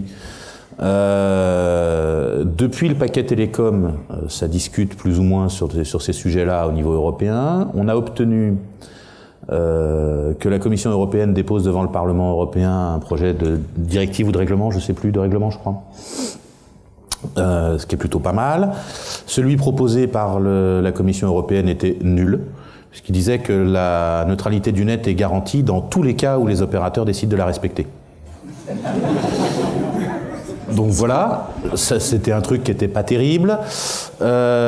Depuis le paquet télécom, ça discute plus ou moins sur ces sujets-là au niveau européen. On a obtenu que la Commission européenne dépose devant le Parlement européen un projet de directive ou de règlement, je sais plus, de règlement je crois, ce qui est plutôt pas mal. Celui proposé par la Commission européenne était nul, puisqu'il disait que la neutralité du net est garantie dans tous les cas où les opérateurs décident de la respecter. Donc voilà, c'était un truc qui était pas terrible. On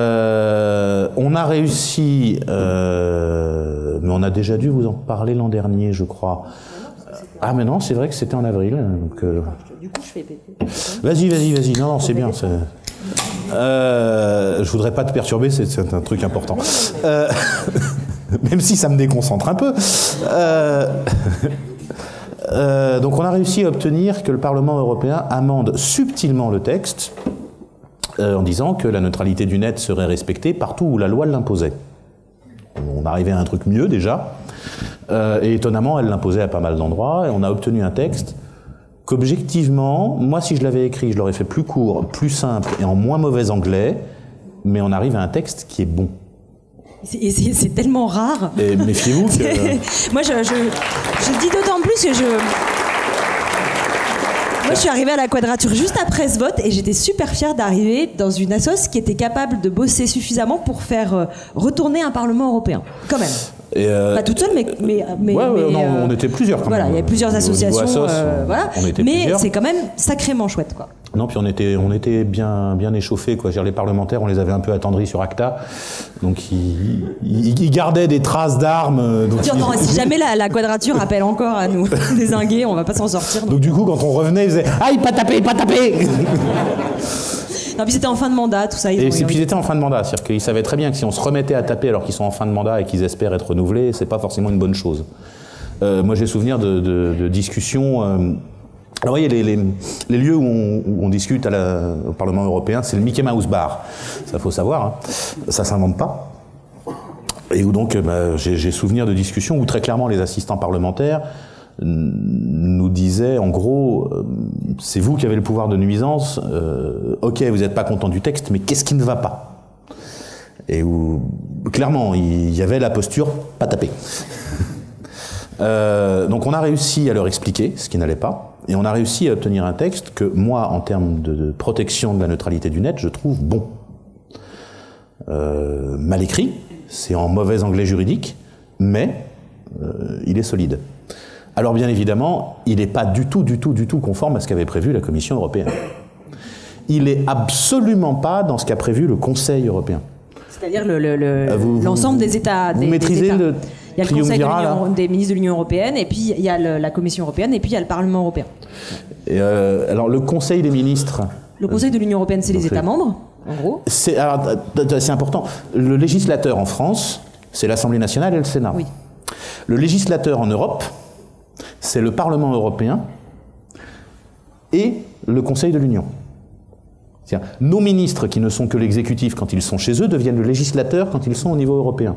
a réussi, mais on a déjà dû vous en parler l'an dernier, je crois. Ah mais non, c'est vrai que c'était en avril. Donc, Du coup, je fais péter. Vas-y. Non, c'est bien. Je voudrais pas te perturber, c'est un truc important. Même si ça me déconcentre un peu. Donc on a réussi à obtenir que le Parlement européen amende subtilement le texte en disant que la neutralité du net serait respectée partout où la loi l'imposait. On arrivait à un truc mieux déjà, et étonnamment elle l'imposait à pas mal d'endroits, et on a obtenu un texte qu'objectivement, moi si je l'avais écrit, je l'aurais fait plus court, plus simple et en moins mauvais anglais, mais on arrive à un texte qui est bon. C'est tellement rare. Et méfiez-vous que... Moi, je dis d'autant plus que Moi, je suis arrivée à la Quadrature juste après ce vote et j'étais super fière d'arriver dans une assoce qui était capable de bosser suffisamment pour faire retourner un Parlement européen, quand même. Pas toute seule, mais non, on était plusieurs quand même. Voilà, il y avait plusieurs associations, voilà. Mais plusieurs. c'est quand même sacrément chouette, quoi. Non, puis on était bien échauffés, quoi. Les parlementaires, on les avait un peu attendris sur ACTA, donc ils gardaient des traces d'armes. Non, si jamais la Quadrature appelle encore à nous dézinguer, on va pas s'en sortir. Donc du coup, quand on revenait, ils faisaient « Aïe, pas taper !» Non, puis c'était en fin de mandat, tout ça. Puis ils étaient en fin de mandat, c'est-à-dire qu'ils savaient très bien que si on se remettait à taper alors qu'ils sont en fin de mandat et qu'ils espèrent être renouvelés, c'est pas forcément une bonne chose. Moi, j'ai souvenir de discussions. Alors, vous voyez, les lieux où on discute au Parlement européen, c'est le Mickey Mouse Bar. Ça, faut savoir, hein. Ça s'invente pas. Et où donc, j'ai souvenir de discussions où très clairement les assistants parlementaires nous disaient, en gros, c'est vous qui avez le pouvoir de nuisance, ok, vous n'êtes pas content du texte, mais qu'est-ce qui ne va pas? Et où, clairement, il y avait la posture, pas taper. Donc on a réussi à leur expliquer ce qui n'allait pas, et on a réussi à obtenir un texte que moi, en termes de protection de la neutralité du net, je trouve bon. Mal écrit, c'est en mauvais anglais juridique, mais il est solide. Alors bien évidemment, il n'est pas du tout conforme à ce qu'avait prévu la Commission européenne. Il n'est absolument pas dans ce qu'a prévu le Conseil européen. C'est-à-dire l'ensemble des États. Vous maîtrisez le il y a le Conseil des ministres de l'Union européenne, et puis il y a la Commission européenne, et puis il y a le Parlement européen. Alors le Conseil des ministres... Le Conseil de l'Union européenne, c'est les États membres, en gros. C'est important. Le législateur en France, c'est l'Assemblée nationale et le Sénat. Oui. Le législateur en Europe, c'est le Parlement européen et le Conseil de l'Union. Nos ministres, qui ne sont que l'exécutif quand ils sont chez eux, deviennent le législateur quand ils sont au niveau européen.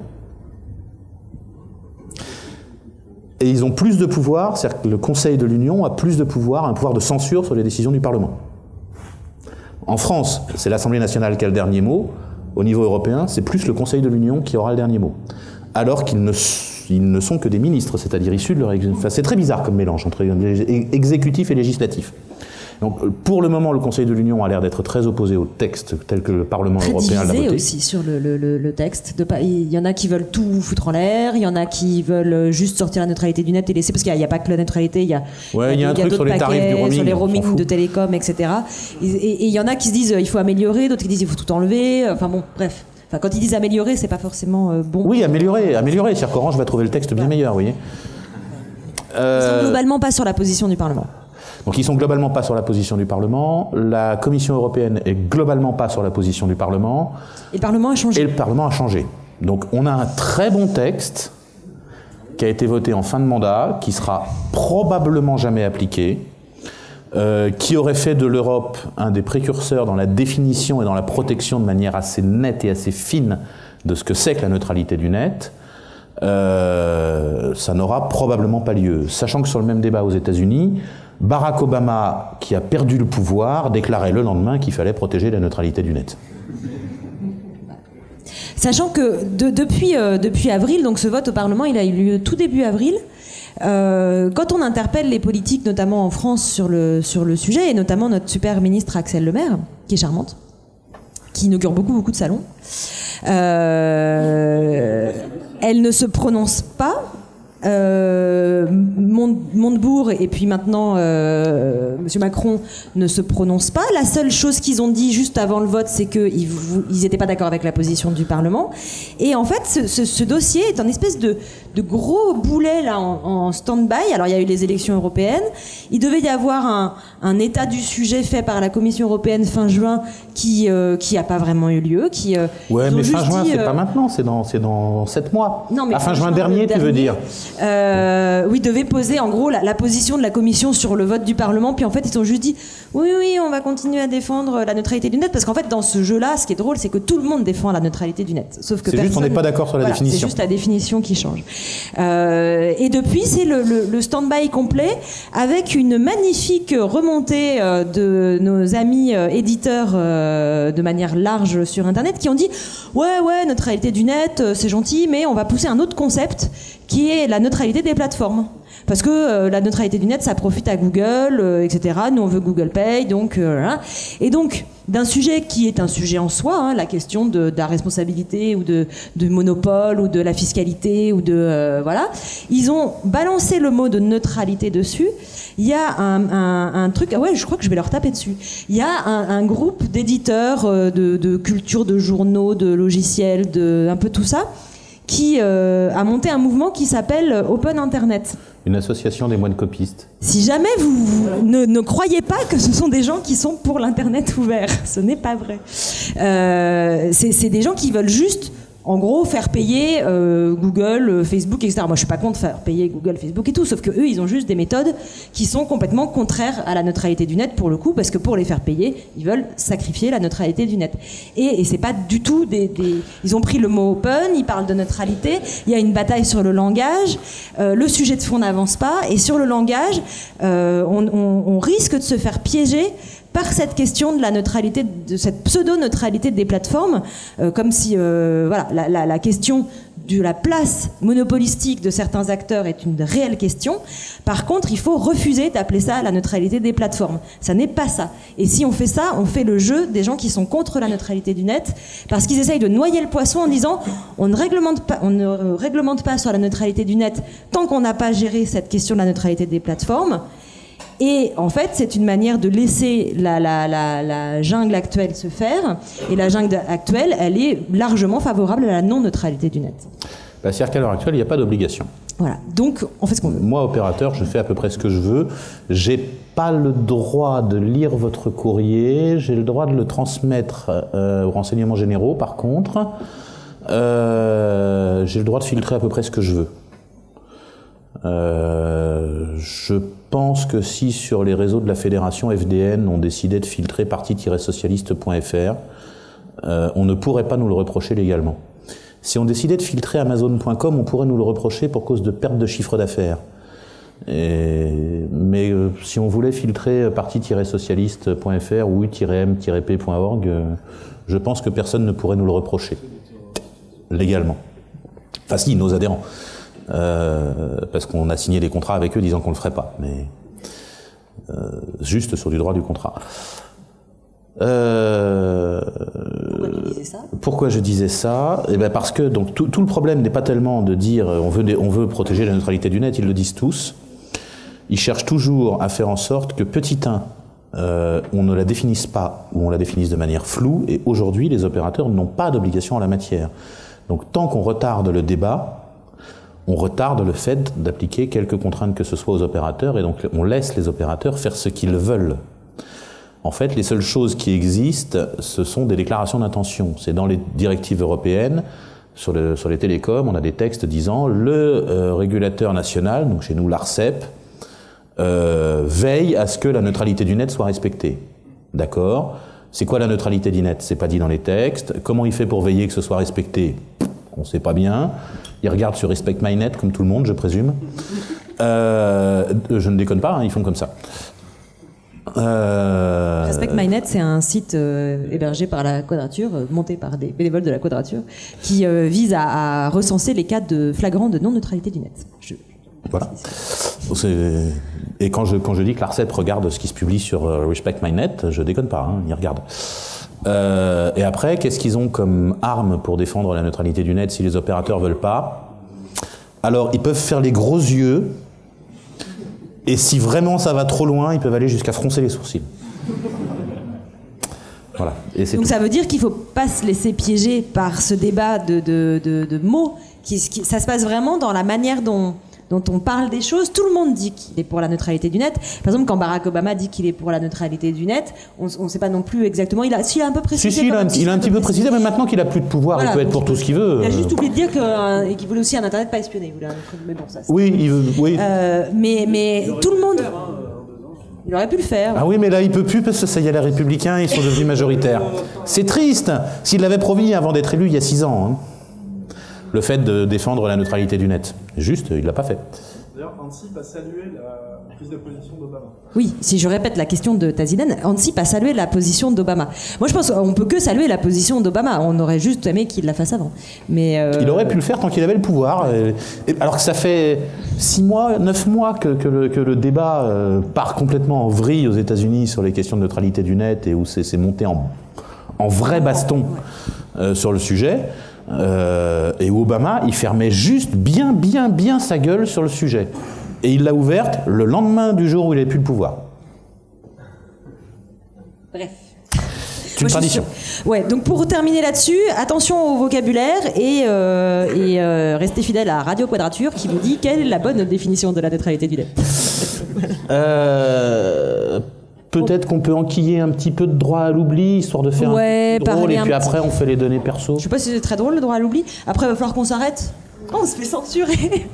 Et ils ont plus de pouvoir, c'est-à-dire que le Conseil de l'Union a plus de pouvoir, un pouvoir de censure sur les décisions du Parlement. En France, c'est l'Assemblée nationale qui a le dernier mot. Au niveau européen, c'est plus le Conseil de l'Union qui aura le dernier mot. Alors qu'ils ne sont que des ministres, c'est-à-dire issus de leur... Enfin, c'est très bizarre comme mélange entre exécutif et législatif. Donc, pour le moment, le Conseil de l'Union a l'air d'être très opposé au texte tel que le Parlement européen l'a voté. Aussi sur le texte. Il y en a qui veulent tout foutre en l'air, il y en a qui veulent juste sortir la neutralité du net et laisser, parce qu'il n'y a pas que la neutralité, il y a un truc sur les tarifs du roaming, sur les roamings de télécom, etc. Et il y en a qui se disent il faut améliorer, d'autres qui disent il faut tout enlever. Enfin bon, bref. Enfin, quand ils disent améliorer, c'est pas forcément bon. Oui, améliorer. C'est-à-dire qu'Orange va trouver le texte bien meilleur, vous voyez. Ils sont globalement pas sur la position du Parlement. Donc ils sont globalement pas sur la position du Parlement. La Commission européenne est globalement pas sur la position du Parlement. Et le Parlement a changé. Donc on a un très bon texte qui a été voté en fin de mandat, qui sera probablement jamais appliqué, qui aurait fait de l'Europe un des précurseurs dans la définition et dans la protection de manière assez nette et assez fine de ce que c'est que la neutralité du net. Ça n'aura probablement pas lieu. Sachant que sur le même débat aux États-Unis, Barack Obama, qui a perdu le pouvoir, déclarait le lendemain qu'il fallait protéger la neutralité du net. Sachant que depuis avril, donc ce vote au Parlement, il a eu lieu tout début avril. Quand on interpelle les politiques, notamment en France, sur le sujet, et notamment notre super ministre Axel Lemaire, qui est charmante, qui inaugure beaucoup de salons, elle ne se prononce pas. Montebourg et puis maintenant Monsieur Macron ne se prononcent pas. La seule chose qu'ils ont dit juste avant le vote, c'est qu'ils n'étaient pas d'accord avec la position du Parlement. Et en fait, ce dossier est un espèce de gros boulet là en stand-by. Alors il y a eu les élections européennes. Il devait y avoir un état du sujet fait par la Commission européenne fin juin qui a pas vraiment eu lieu. Ouais, mais fin juin, c'est pas maintenant, c'est dans 7 mois. Non, mais fin juin dernier, tu veux dire? Oui, devait poser en gros la position de la Commission sur le vote du Parlement, puis en fait ils ont juste dit oui, on va continuer à défendre la neutralité du net, parce qu'en fait dans ce jeu-là, ce qui est drôle, c'est que tout le monde défend la neutralité du net, sauf que c'est juste on n'est pas d'accord sur la définition. C'est juste la définition qui change. Et depuis, c'est le stand-by complet, avec une magnifique remontée de nos amis éditeurs de manière large sur Internet, qui ont dit ouais, neutralité du net, c'est gentil, mais on va pousser un autre concept qui est la neutralité des plateformes. Parce que la neutralité du net, ça profite à Google, etc. Nous, on veut Google Pay, donc... Et donc, d'un sujet qui est un sujet en soi, la question de la responsabilité ou de monopole ou de la fiscalité ou de... voilà. Ils ont balancé le mot de neutralité dessus. Il y a un truc... Ah ouais, je crois que je vais leur taper dessus. Il y a un groupe d'éditeurs de culture, de journaux, de logiciels, de un peu tout ça, qui a monté un mouvement qui s'appelle Open Internet. Une association des moines copistes. Si jamais vous ne croyez pas que ce sont des gens qui sont pour l'Internet ouvert, ce n'est pas vrai. C'est des gens qui veulent juste, en gros, faire payer Google, Facebook, etc. Moi, je suis pas contre faire payer Google, Facebook et tout, sauf que eux, ils ont juste des méthodes qui sont complètement contraires à la neutralité du net, pour le coup, parce que pour les faire payer, ils veulent sacrifier la neutralité du net. Et c'est pas du tout ils ont pris le mot open, ils parlent de neutralité, il y a une bataille sur le langage, le sujet de fond n'avance pas, et sur le langage, on risque de se faire piéger par cette question de la neutralité, de cette pseudo-neutralité des plateformes, comme si la question de la place monopolistique de certains acteurs est une réelle question. Par contre, il faut refuser d'appeler ça la neutralité des plateformes. Ça n'est pas ça. Et si on fait ça, on fait le jeu des gens qui sont contre la neutralité du net, parce qu'ils essayent de noyer le poisson en disant on ne réglemente pas sur la neutralité du net tant qu'on n'a pas géré cette question de la neutralité des plateformes. Et en fait, c'est une manière de laisser la jungle actuelle se faire. Et la jungle actuelle, elle est largement favorable à la non-neutralité du net. C'est-à-dire qu'à l'heure actuelle, il n'y a pas d'obligation. Voilà. Donc, on fait ce qu'on veut. Moi, opérateur, je fais à peu près ce que je veux. J'ai pas le droit de lire votre courrier. J'ai le droit de le transmettre aux renseignements généraux, par contre. J'ai le droit de filtrer à peu près ce que je veux. Je pense que si sur les réseaux de la fédération FDN on décidait de filtrer parti-socialiste.fr, on ne pourrait pas nous le reprocher légalement. Si on décidait de filtrer Amazon.com, on pourrait nous le reprocher pour cause de perte de chiffre d'affaires. Mais si on voulait filtrer parti-socialiste.fr ou u-m-p.org, je pense que personne ne pourrait nous le reprocher légalement. Enfin si, nos adhérents. Parce qu'on a signé des contrats avec eux disant qu'on le ferait pas. Mais juste sur du droit du contrat. Pourquoi je disais ça? Eh ben parce que donc tout le problème n'est pas tellement de dire on veut protéger la neutralité du net, ils le disent tous. Ils cherchent toujours à faire en sorte que petit 1, on ne la définisse pas ou on la définisse de manière floue, et aujourd'hui les opérateurs n'ont pas d'obligation en la matière. Donc tant qu'on retarde le débat, on retarde le fait d'appliquer quelques contraintes que ce soit aux opérateurs, et donc on laisse les opérateurs faire ce qu'ils veulent. En fait, les seules choses qui existent, ce sont des déclarations d'intention. C'est dans les directives européennes, sur les télécoms, on a des textes disant le régulateur national, donc chez nous l'ARCEP, veille à ce que la neutralité du net soit respectée. D'accord? C'est quoi la neutralité du net? C'est pas dit dans les textes. Comment il fait pour veiller que ce soit respecté? On sait pas bien. Il regarde sur Respect My Net, comme tout le monde, je présume. Je ne déconne pas, hein, ils font comme ça. Respect My Net, c'est un site hébergé par la Quadrature, monté par des bénévoles de la Quadrature, qui vise à recenser les cas de flagrants de non-neutralité du net. Voilà. Et quand je dis que l'ARCEP regarde ce qui se publie sur Respect My Net, je déconne pas, hein, ils regardent. Et après, qu'est-ce qu'ils ont comme arme pour défendre la neutralité du net si les opérateurs veulent pas? Alors, ils peuvent faire les gros yeux, et si vraiment ça va trop loin, ils peuvent aller jusqu'à froncer les sourcils. Voilà. Et c'est donc tout. ça veut dire qu'il ne faut pas se laisser piéger par ce débat de mots. Ça se passe vraiment dans la manière dont on parle des choses. Tout le monde dit qu'il est pour la neutralité du net. Par exemple, quand Barack Obama dit qu'il est pour la neutralité du net, on ne sait pas non plus exactement. Il a un peu précisé. Si, il a un petit peu précisé, mais maintenant qu'il a plus de pouvoir, voilà, il peut être pour tout ce qu'il veut. Il a juste oublié de dire qu'il voulait aussi un Internet pas espionné. Mais bon, ça. Oui, il veut. Oui. Mais tout le monde. Il aurait pu le faire. Ah oui, mais là, il peut plus parce que ça y est, les Républicains, ils sont devenus majoritaires. C'est triste. S'il l'avait promis avant d'être élu il y a 6 ans. Hein. Le fait de défendre la neutralité du net. Juste, il l'a pas fait. D'ailleurs, Ansip a salué la prise de position d'Obama. Oui, si je répète la question de Taziden, Ansip a salué la position d'Obama. Moi, je pense qu'on peut que saluer la position d'Obama. On aurait juste aimé qu'il la fasse avant. Mais il aurait pu le faire tant qu'il avait le pouvoir. Alors que ça fait 6 mois, 9 mois que le débat part complètement en vrille aux États-Unis sur les questions de neutralité du net et où c'est monté en vrai baston sur le sujet. Et Obama, il fermait juste bien sa gueule sur le sujet. Et il l'a ouverte le lendemain du jour où il n'avait plus le pouvoir. Bref. C'est une tradition. Ouais, donc pour terminer là-dessus, attention au vocabulaire et restez fidèle à Radio Quadrature qui vous dit quelle est la bonne définition de la neutralité du net. Peut-être qu'on peut enquiller un petit peu de droit à l'oubli, histoire de faire un peu drôle, et puis après on fait les données perso. Je sais pas si c'est très drôle le droit à l'oubli. Après, il va falloir qu'on s'arrête. Oh, on se fait censurer.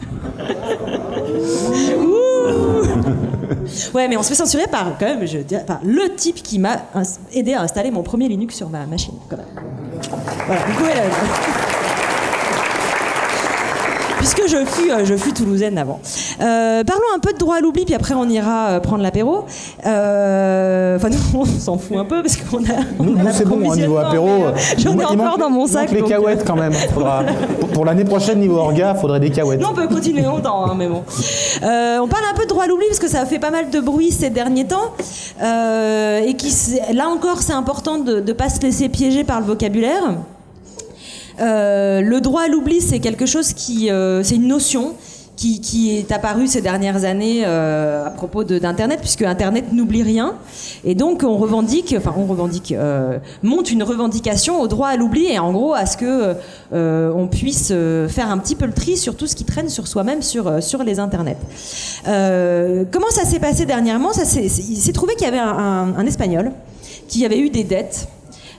Ouais, mais on se fait censurer par, quand même, par le type qui m'a aidé à installer mon premier Linux sur ma machine. Quand même. Voilà, vous pouvez puisque je fus toulousaine avant. Parlons un peu de droit à l'oubli, puis après on ira prendre l'apéro. Enfin, nous, on s'en fout un peu parce qu'on a. Nous, c'est bon, au niveau apéro. J'en ai encore dans mon sac. Il manque les cahuètes quand même. Pour l'année prochaine, niveau orga, il faudrait des cahuètes. Non, on peut continuer longtemps, hein, mais bon. On parle un peu de droit à l'oubli parce que ça a fait pas mal de bruit ces derniers temps. Et là encore, c'est important de ne pas se laisser piéger par le vocabulaire. Le droit à l'oubli, c'est quelque chose c'est une notion qui est apparue ces dernières années à propos d'Internet, puisque Internet n'oublie rien. Et donc, monte une revendication au droit à l'oubli et en gros à ce que on puisse faire un petit peu le tri sur tout ce qui traîne sur soi-même sur les Internets. Comment ça s'est passé dernièrement? Il s'est trouvé qu'il y avait un Espagnol qui avait eu des dettes.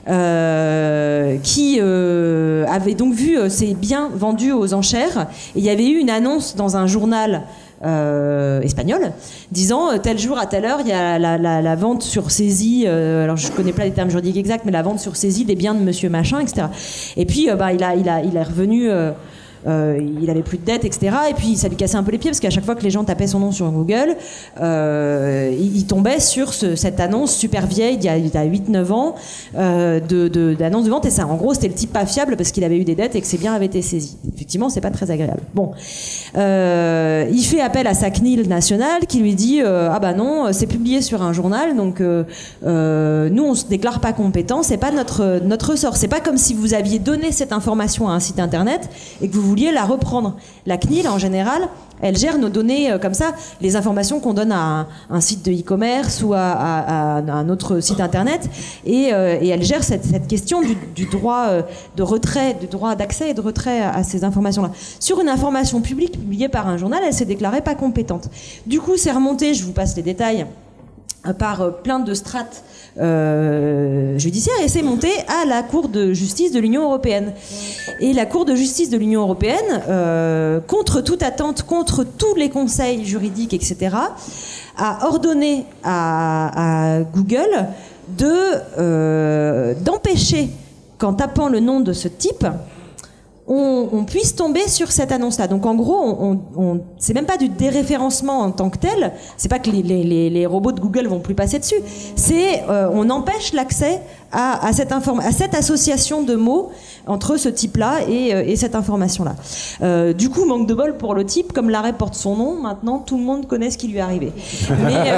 Qui avait donc vu ses biens vendus aux enchères. Et il y avait eu une annonce dans un journal espagnol disant tel jour à telle heure il y a la vente sur saisie, alors je connais pas les termes juridiques exacts, mais la vente sur saisie des biens de monsieur machin, etc. Et puis il est revenu il avait plus de dettes, etc. Et puis ça lui cassait un peu les pieds parce qu'à chaque fois que les gens tapaient son nom sur Google, il tombait sur cette annonce super vieille d'il y a 8-9 ans d'annonce de vente. Et ça, en gros, c'était le type pas fiable parce qu'il avait eu des dettes et que ses biens avaient été saisis. Effectivement, c'est pas très agréable. Bon, il fait appel à sa CNIL nationale qui lui dit ah bah non, c'est publié sur un journal, donc nous on se déclare pas compétent, c'est pas notre ressort. C'est pas comme si vous aviez donné cette information à un site internet et que vous vouliez la reprendre. La CNIL en général, elle gère nos données comme ça, les informations qu'on donne à un site de e-commerce ou à un autre site internet, et elle gère cette question du droit de retrait, du droit d'accès et de retrait à ces informations-là. Sur une information publique publiée par un journal, elle s'est déclarée pas compétente. Du coup, c'est remonté, je vous passe les détails, par plein de strates judiciaires, et c'est monté à la Cour de justice de l'Union européenne. Et la Cour de justice de l'Union européenne, contre toute attente, contre tous les conseils juridiques, etc., a ordonné à Google d'empêcher qu'en tapant le nom de ce type, on puisse tomber sur cette annonce-là. Donc en gros, c'est même pas du déréférencement en tant que tel. C'est pas que les robots de Google vont plus passer dessus. C'est on empêche l'accès à cette association de mots entre ce type-là et cette information-là. Du coup, manque de bol pour le type, comme l'arrêt porte son nom. Maintenant, tout le monde connaît ce qui lui est arrivé. Mais,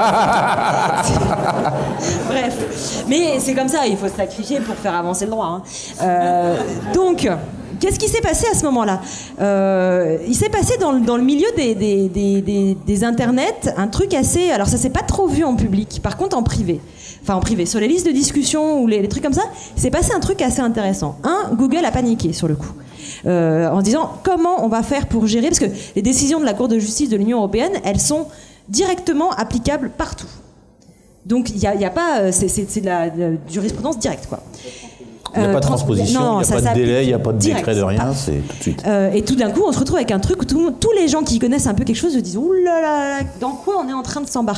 bref, mais c'est comme ça. Il faut se sacrifier pour faire avancer le droit. Hein. Donc. Qu'est-ce qui s'est passé à ce moment-là ? Il s'est passé dans le milieu des internets un truc assez... Alors ça s'est pas trop vu en public, par contre en privé. Enfin en privé, sur les listes de discussion ou les trucs comme ça, c'est passé un truc assez intéressant. Google a paniqué sur le coup. En se disant comment on va faire pour gérer... Parce que les décisions de la Cour de justice de l'Union européenne, elles sont directement applicables partout. Donc il y a pas... C'est de la jurisprudence directe, quoi. Il n'y a pas de transposition, il n'y a pas de délai, il n'y a pas de décret de rien, c'est tout de suite. Et tout d'un coup, on se retrouve avec un truc où tous les gens qui connaissent un peu quelque chose se disent « Ouh là là, dans quoi on est en train de s'embarquer ?»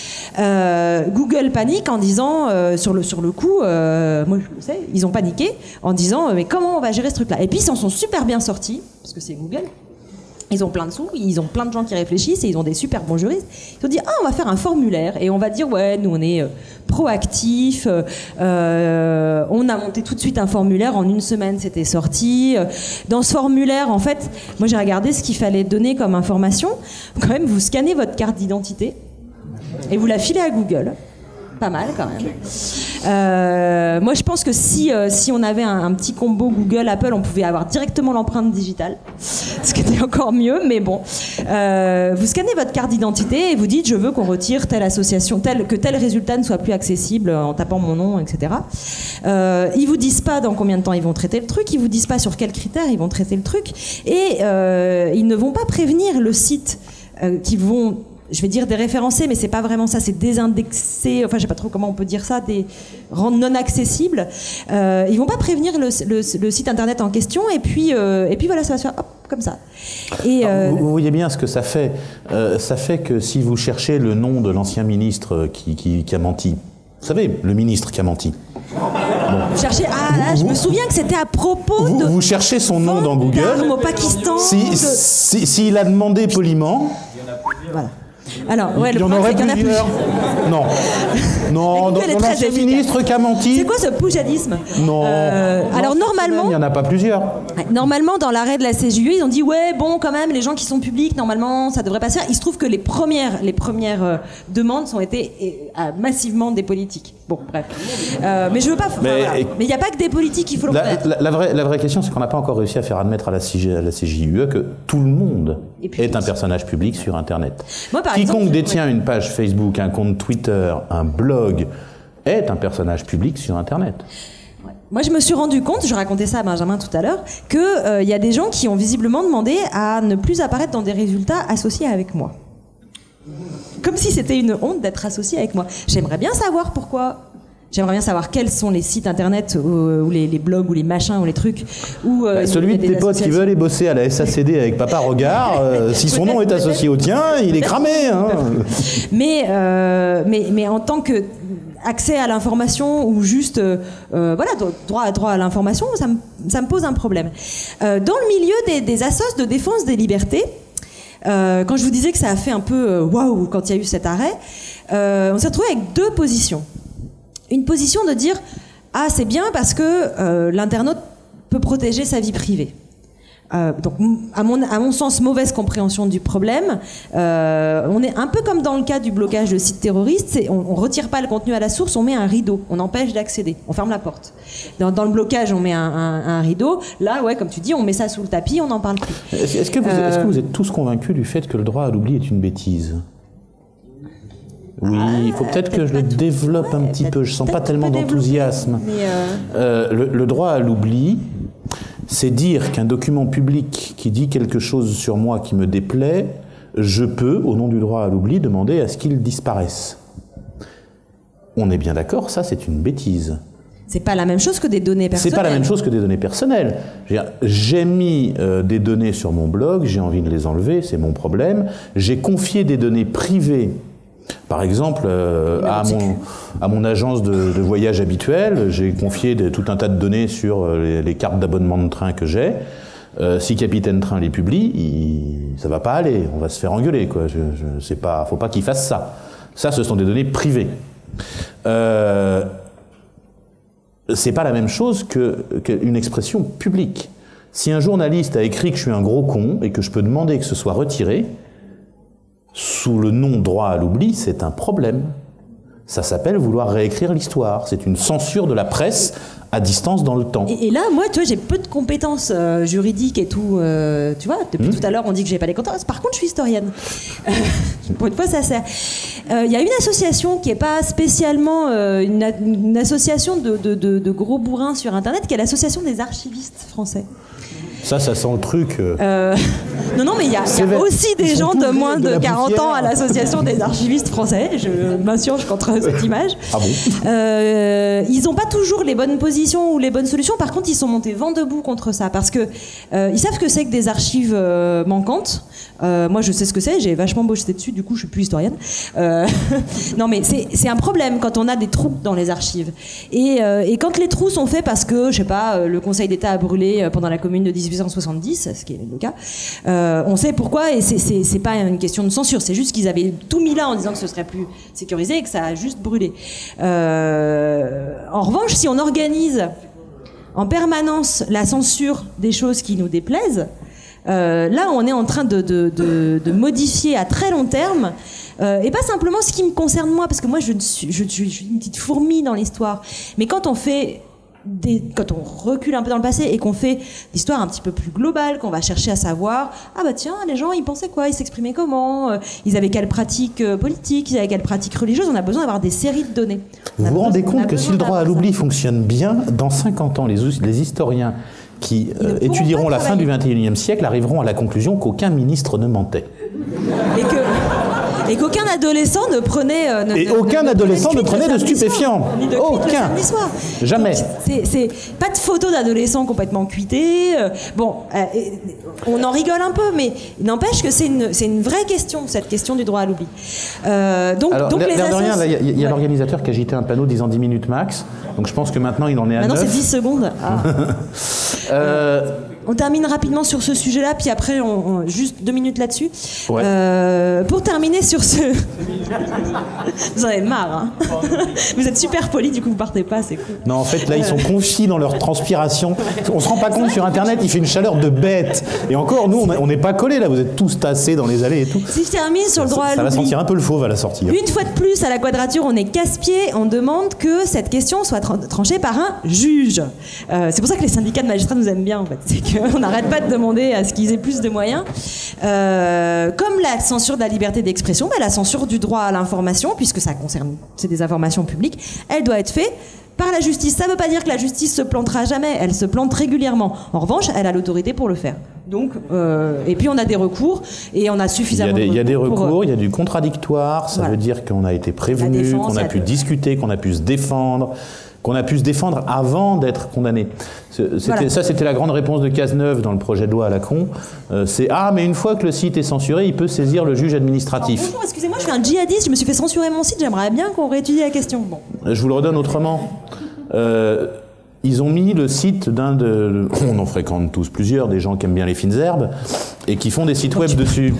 Google panique en disant, sur le coup, moi je le sais, ils ont paniqué en disant « Mais comment on va gérer ce truc-là ?» Et puis ils s'en sont super bien sortis, parce que c'est Google. Ils ont plein de sous, ils ont plein de gens qui réfléchissent et ils ont des super bons juristes. Ils ont dit on va faire un formulaire et on va dire ouais, nous on est proactifs. On a monté tout de suite un formulaire, en une semaine c'était sorti. Dans ce formulaire, en fait, moi j'ai regardé ce qu'il fallait donner comme information. Quand même, vous scannez votre carte d'identité et vous la filez à Google. Pas mal quand même. Moi je pense que si on avait un petit combo Google, Apple, on pouvait avoir directement l'empreinte digitale, ce qui était encore mieux, mais bon. Vous scannez votre carte d'identité et vous dites je veux qu'on retire telle association, que tel résultat ne soit plus accessible en tapant mon nom, etc. Ils vous disent pas dans combien de temps ils vont traiter le truc, ils vous disent pas sur quels critères ils vont traiter le truc, et ils ne vont pas prévenir le site qui vont... Je vais dire déréférencé, mais c'est pas vraiment ça, c'est désindexé, enfin je sais pas trop comment on peut dire ça, rendre non accessible. Ils vont pas prévenir le site internet en question, et puis voilà, ça va se faire hop, comme ça. Et vous voyez bien ce que ça fait. Ça fait que si vous cherchez le nom de l'ancien ministre qui a menti, vous savez, le ministre qui a menti. Bon. Cherchez, je me souviens que c'était à propos de... Vous cherchez son nom dans Google. Au Pakistan. S'il a demandé poliment... Voilà. Alors, ouais, il y en aurait plusieurs. Non. Non, donc l'ancien ministre qui a menti. C'est quoi ce poujadisme ? Non. Alors normalement, il n'y en a pas plusieurs. Normalement, dans l'arrêt de la CJUE, ils ont dit ouais, bon, quand même, les gens qui sont publics, normalement, ça devrait pas se faire. Il se trouve que les premières demandes ont été massivement des politiques. Bon, bref. Mais je veux pas. Mais il n'y a pas que des politiques, il faut le reconnaître. La vraie question, c'est qu'on n'a pas encore réussi à faire admettre à la CJUE que tout le monde est un personnage public sur Internet. Moi, Quiconque détient une page Facebook, un compte Twitter, un blog, est un personnage public sur Internet. Ouais. Moi, je me suis rendu compte, je racontais ça à Benjamin tout à l'heure, qu'il y a des gens qui ont visiblement demandé à ne plus apparaître dans des résultats associés avec moi. Comme si c'était une honte d'être associé avec moi. J'aimerais bien savoir pourquoi. J'aimerais bien savoir quels sont les sites internet ou les blogs ou les machins ou les trucs où celui de tes potes qui veut aller bosser à la SACD avec Papa Regard, si son nom est associé au tien, il est cramé. Hein. Mais en tant que accès à l'information ou juste voilà, droit à l'information, ça me pose un problème. Dans le milieu des assos de défense des libertés, quand je vous disais que ça a fait un peu waouh quand il y a eu cet arrêt, on s'est retrouvé avec deux positions. Une position de dire ah c'est bien parce que l'internaute peut protéger sa vie privée. Donc à mon sens mauvaise compréhension du problème. On est un peu comme dans le cas du blocage de sites terroristes, on retire pas le contenu à la source, on met un rideau, on empêche d'accéder, on ferme la porte. Dans le blocage on met un rideau, là ouais comme tu dis on met ça sous le tapis, on n'en parle plus. Est-ce que vous êtes tous convaincus du fait que le droit à l'oubli est une bêtise? Oui, il faut peut-être que je le développe un petit peu, je sens pas tellement d'enthousiasme. Le droit à l'oubli, c'est dire qu'un document public qui dit quelque chose sur moi qui me déplaît, je peux, au nom du droit à l'oubli, demander à ce qu'il disparaisse. On est bien d'accord, ça c'est une bêtise. C'est pas la même chose que des données personnelles. C'est pas la même chose que des données personnelles. J'ai mis des données sur mon blog, j'ai envie de les enlever, c'est mon problème. J'ai confié des données privées, par exemple, à mon agence de voyage habituelle, j'ai confié tout un tas de données sur les cartes d'abonnement de train que j'ai. Si Capitaine Train les publie, ça va pas aller, on va se faire engueuler, quoi. Je sais pas, faut pas qu'il fasse ça. Ça, ce sont des données privées. C'est pas la même chose qu'une expression publique. Si un journaliste a écrit que je suis un gros con et que je peux demander que ce soit retiré, sous le nom droit à l'oubli, c'est un problème. Ça s'appelle vouloir réécrire l'histoire. C'est une censure de la presse à distance dans le temps. Et là, moi, tu vois, j'ai peu de compétences juridiques et tout. Tu vois, depuis tout à l'heure, on dit que j'ai pas les compétences. Par contre, je suis historienne. Pour une fois, ça sert. Il y a une association qui est pas spécialement une association de gros bourrins sur Internet, qui est l'association des archivistes français. Ça sent le truc. Non, mais il y a aussi des gens de moins de 40 ans à l'association des archivistes français. Je m'insurge contre cette image. Ah bon? Ils n'ont pas toujours les bonnes positions ou les bonnes solutions. Par contre, ils sont montés vent debout contre ça parce que ils savent que c'est que des archives manquantes. Moi, je sais ce que c'est. J'ai vachement bossé dessus. Du coup, je suis plus historienne. Non, mais c'est un problème quand on a des trous dans les archives. Et quand les trous sont faits parce que, je sais pas, le Conseil d'État a brûlé pendant la Commune de 1870, ce qui est le cas, on sait pourquoi, et c'est pas une question de censure, c'est juste qu'ils avaient tout mis là en disant que ce serait plus sécurisé et que ça a juste brûlé. En revanche, si on organise en permanence la censure des choses qui nous déplaisent, là on est en train de modifier à très long terme, et pas simplement ce qui me concerne moi, parce que moi je suis une petite fourmi dans l'histoire, mais quand on recule un peu dans le passé et qu'on fait l'histoire un petit peu plus globale, qu'on va chercher à savoir, ah bah tiens, les gens ils pensaient quoi, ils s'exprimaient comment, ils avaient quelle pratique politique, ils avaient quelle pratique religieuse, on a besoin d'avoir des séries de données. Vous vous rendez compte que si le droit à l'oubli fonctionne bien, dans 50 ans, les historiens qui étudieront la fin du XXIe siècle arriveront à la conclusion qu'aucun ministre ne mentait. Et qu'aucun adolescent ne prenait aucun adolescent ne prenait de stupéfiants. Aucun. Jamais. Donc, c'est pas de photos d'adolescents complètement cuités. On en rigole un peu, mais il n'empêche que c'est une vraie question, cette question du droit à l'oubli. Il y a l'organisateur qui agitait un panneau disant 10 minutes max. Donc je pense que maintenant il en est à 9. Maintenant c'est 10 secondes. Ah. On termine rapidement sur ce sujet-là, puis après, juste 2 minutes là-dessus. Ouais. Pour terminer sur ce... Vous en avez marre, hein. Vous êtes super polis, du coup vous partez pas, c'est cool. Non, en fait, là, ils sont conchis dans leur transpiration. On se rend pas compte, sur Internet, il fait une chaleur de bête. Et encore, nous, on n'est pas collés, là. Vous êtes tous tassés dans les allées et tout. Si je termine sur le droit à l'oubli... Ça va sentir un peu le fauve à la sortie. Une fois de plus, à la Quadrature, on est casse-pied. On demande que cette question soit tranchée par un juge. C'est pour ça que les syndicats de magistrats nous aiment bien, en fait. C'est qu'on n'arrête pas de demander à ce qu'ils aient plus de moyens. Comme la censure de la liberté d'expression, la censure du droit à l'information, puisque ça concerne, c'est des informations publiques, elle doit être faite par la justice. Ça ne veut pas dire que la justice se plantera jamais, elle se plante régulièrement. En revanche, elle a l'autorité pour le faire. Donc, et puis on a des recours, et on a suffisamment de recours. Il y a des recours, il y a du contradictoire, ça veut dire qu'on a été prévenu, qu'on a pu discuter, qu'on a pu se défendre. qu'on a pu se défendre avant d'être condamné. Ça, c'était la grande réponse de Cazeneuve dans le projet de loi à la con. C'est « Ah, mais une fois que le site est censuré, il peut saisir le juge administratif. » Alors, bonjour, excusez-moi, je suis un djihadiste, je me suis fait censurer mon site, j'aimerais bien qu'on réétudie la question. Bon. Je vous le redonne autrement. Ils ont mis le site d'un de... On en fréquente tous plusieurs, des gens qui aiment bien les fines herbes, et qui font des sites web dessus.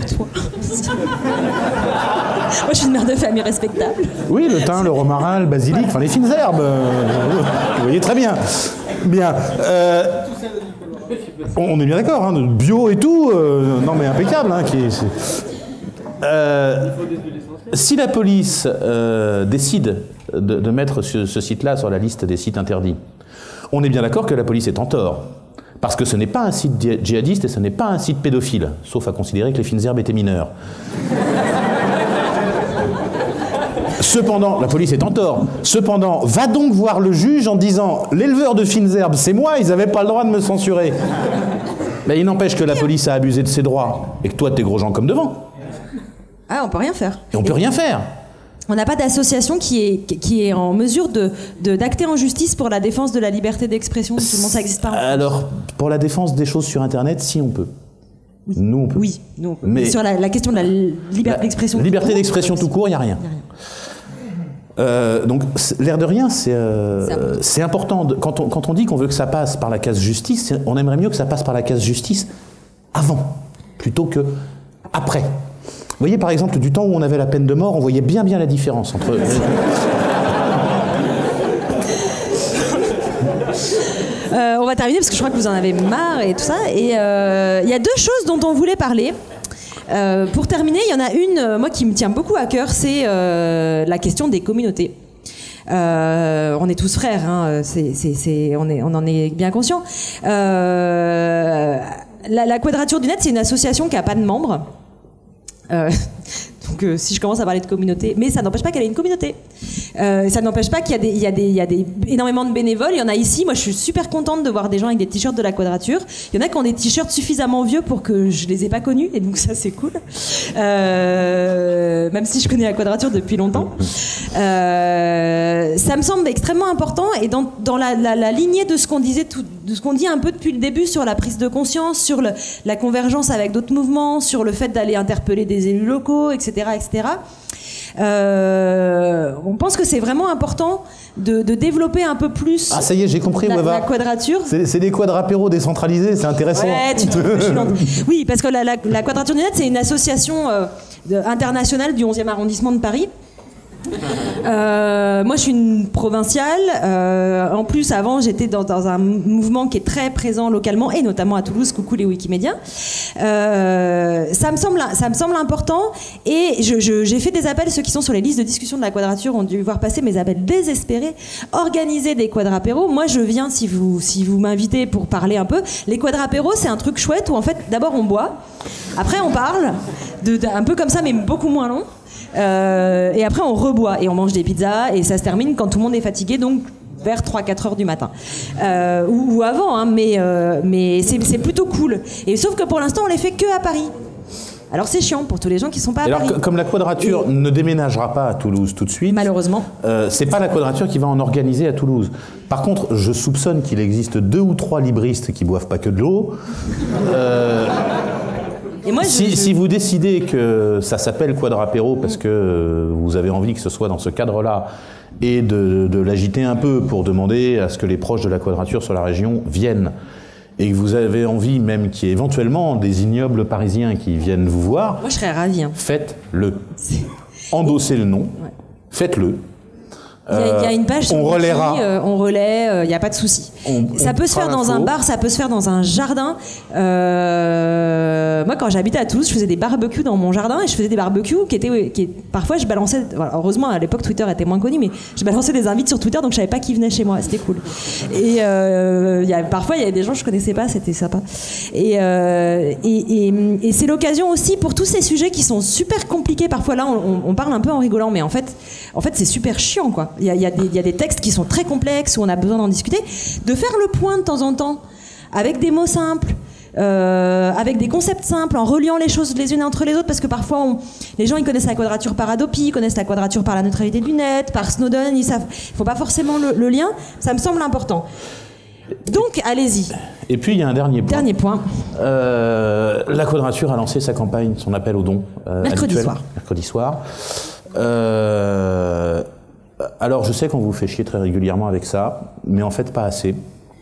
Moi, je suis une mère de famille respectable. Oui, le thym, le romarin, le basilic, enfin les fines herbes. Vous voyez très bien. Bien. On est bien d'accord, hein, bio et tout. Non, mais impeccable. Hein, si la police décide de mettre ce site-là sur la liste des sites interdits, on est bien d'accord que la police est en tort. Parce que ce n'est pas un site djihadiste et ce n'est pas un site pédophile, sauf à considérer que les fines herbes étaient mineures. Cependant, la police est en tort. Cependant, va donc voir le juge en disant « L'éleveur de fines herbes, c'est moi, ils n'avaient pas le droit de me censurer. » Mais il n'empêche que la police a abusé de ses droits et que toi, t'es gros gens comme devant. Ah, on peut rien faire. Et on peut rien faire. On n'a pas d'association qui est en mesure d'acter en justice pour la défense de la liberté d'expression. Tout le monde, ça n'existe pas. Alors, pour la défense des choses sur Internet, si on peut. Oui. Nous, on peut. Oui, nous, on peut. Mais sur la question de la liberté d'expression. Liberté d'expression tout court, il n'y a rien. Donc, l'air de rien, c'est important. Quand on dit qu'on veut que ça passe par la case justice, on aimerait mieux que ça passe par la case justice avant, plutôt que après. Vous voyez, par exemple, du temps où on avait la peine de mort, on voyait bien la différence entre... On va terminer parce que je crois que vous en avez marre et tout ça. Et il y a deux choses dont on voulait parler. Pour terminer, il y en a une, moi, qui me tient beaucoup à cœur, c'est la question des communautés. On est tous frères, hein, on en est bien conscient. La Quadrature du Net, c'est une association qui n'a pas de membres. Donc si je commence à parler de communauté, mais ça n'empêche pas qu'elle ait une communauté. Ça n'empêche pas qu'il y a énormément de bénévoles. Il y en a ici. Moi, je suis super contente de voir des gens avec des t-shirts de la Quadrature. Il y en a qui ont des t-shirts suffisamment vieux pour que je les ai pas connus, et donc ça c'est cool. Même si je connais la Quadrature depuis longtemps, ça me semble extrêmement important. Et dans la lignée de ce qu'on disait, de ce qu'on dit un peu depuis le début sur la prise de conscience, sur la convergence avec d'autres mouvements, sur le fait d'aller interpeller des élus locaux, etc., etc. On pense que c'est vraiment important de développer un peu plus. Ah, ça y est, j'ai compris, la Quadrature. C'est des quadrapéros décentralisés, c'est intéressant. Ouais, oui, parce que la Quadrature du Net, c'est une association internationale du 11e arrondissement de Paris. Moi, je suis une provinciale. En plus, avant, j'étais dans un mouvement qui est très présent localement, et notamment à Toulouse. Coucou les Wikimédiens. Ça me semble important. Et j'ai fait des appels. Ceux qui sont sur les listes de discussion de la Quadrature ont dû voir passer mes appels désespérés. Organiser des quadrapéros. Moi, je viens si vous m'invitez pour parler un peu. Les quadrapéros, c'est un truc chouette où en fait, d'abord on boit, après on parle, un peu comme ça, mais beaucoup moins long. Et après on reboit et on mange des pizzas et ça se termine quand tout le monde est fatigué, donc vers 3-4 heures du matin ou avant, hein, mais c'est plutôt cool. Et sauf que pour l'instant on les fait que à Paris. Alors c'est chiant pour tous les gens qui sont pas à Paris. Comme la Quadrature ne déménagera pas à Toulouse tout de suite, malheureusement, c'est pas la Quadrature qui va en organiser à Toulouse. Par contre, je soupçonne qu'il existe 2 ou 3 libristes qui boivent pas que de l'eau. Et moi, si vous décidez que ça s'appelle Quadrapéro parce que vous avez envie que ce soit dans ce cadre-là et de l'agiter un peu pour demander à ce que les proches de la Quadrature sur la région viennent, et que vous avez envie même qu'il y ait éventuellement des ignobles Parisiens qui viennent vous voir, moi je serais ravie. Hein. Faites-le. Endossez le nom, faites-le. Il y a une page sur on relaiera. On relaie, il n'y a pas de souci. Ça peut se faire dans un bar, ça peut se faire dans un jardin. Moi, quand j'habitais à Toulouse, je faisais des barbecues dans mon jardin et je faisais des barbecues parfois je balançais. Heureusement, à l'époque, Twitter était moins connu, mais je balançais des invites sur Twitter, donc je savais pas qui venait chez moi. C'était cool. Et parfois, il y avait des gens que je connaissais pas, c'était sympa. Et c'est l'occasion aussi pour tous ces sujets qui sont super compliqués. Parfois, là, on parle un peu en rigolant, mais en fait, c'est super chiant, quoi. Il y a des textes qui sont très complexes où on a besoin d'en discuter, de faire le point de temps en temps avec des mots simples, avec des concepts simples, en reliant les choses les unes entre les autres, parce que parfois les gens ils connaissent la quadrature par Adopi, ils connaissent la quadrature par la neutralité du net, par Snowden, ils savent, il faut pas forcément le lien. Ça me semble important. Donc allez-y. Et puis il y a un dernier point. Dernier point. La Quadrature a lancé sa campagne, son appel aux dons mercredi soir. Alors je sais qu'on vous fait chier très régulièrement avec ça, mais en fait pas assez.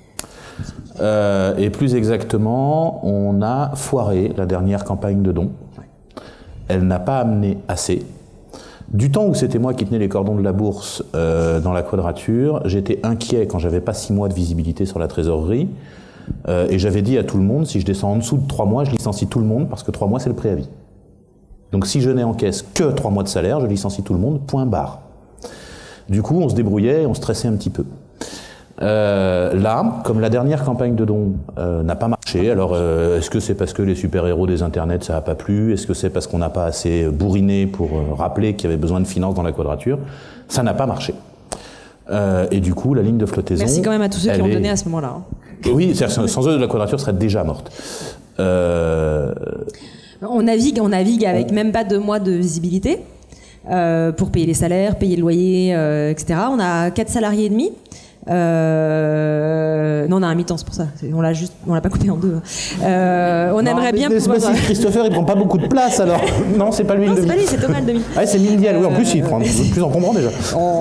Et plus exactement, on a foiré la dernière campagne de dons. Elle n'a pas amené assez. Du temps où c'était moi qui tenais les cordons de la bourse dans la Quadrature, j'étais inquiet quand j'avais pas 6 mois de visibilité sur la trésorerie. Et j'avais dit à tout le monde, si je descends en dessous de 3 mois, je licencie tout le monde, parce que 3 mois c'est le préavis. Donc si je n'ai en caisse que 3 mois de salaire, je licencie tout le monde, point barre. Du coup, on se débrouillait, on stressait un petit peu. Là, comme la dernière campagne de dons n'a pas marché, alors est-ce que c'est parce que les super-héros des internets ça n'a pas plu? Est-ce que c'est parce qu'on n'a pas assez bourriné pour rappeler qu'il y avait besoin de finances dans la Quadrature? Ça n'a pas marché. Et du coup, la ligne de flottaison... Merci quand même à tous ceux qui ont donné à ce moment-là. Oui, sans eux, la Quadrature serait déjà morte. On navigue avec même pas 2 mois de visibilité pour payer les salaires, payer le loyer, etc. On a 4 salariés et demi. Non, on a un mi-temps, c'est pour ça. On l'a pas coupé en 2. On aimerait bien pouvoir... Si Christopher, il prend pas beaucoup de place, alors. Non, c'est pas lui. Non, c'est pas lui, c'est Thomas le demi. Ah, c'est Mindial. Oui, en plus, il prend plus encombrant déjà.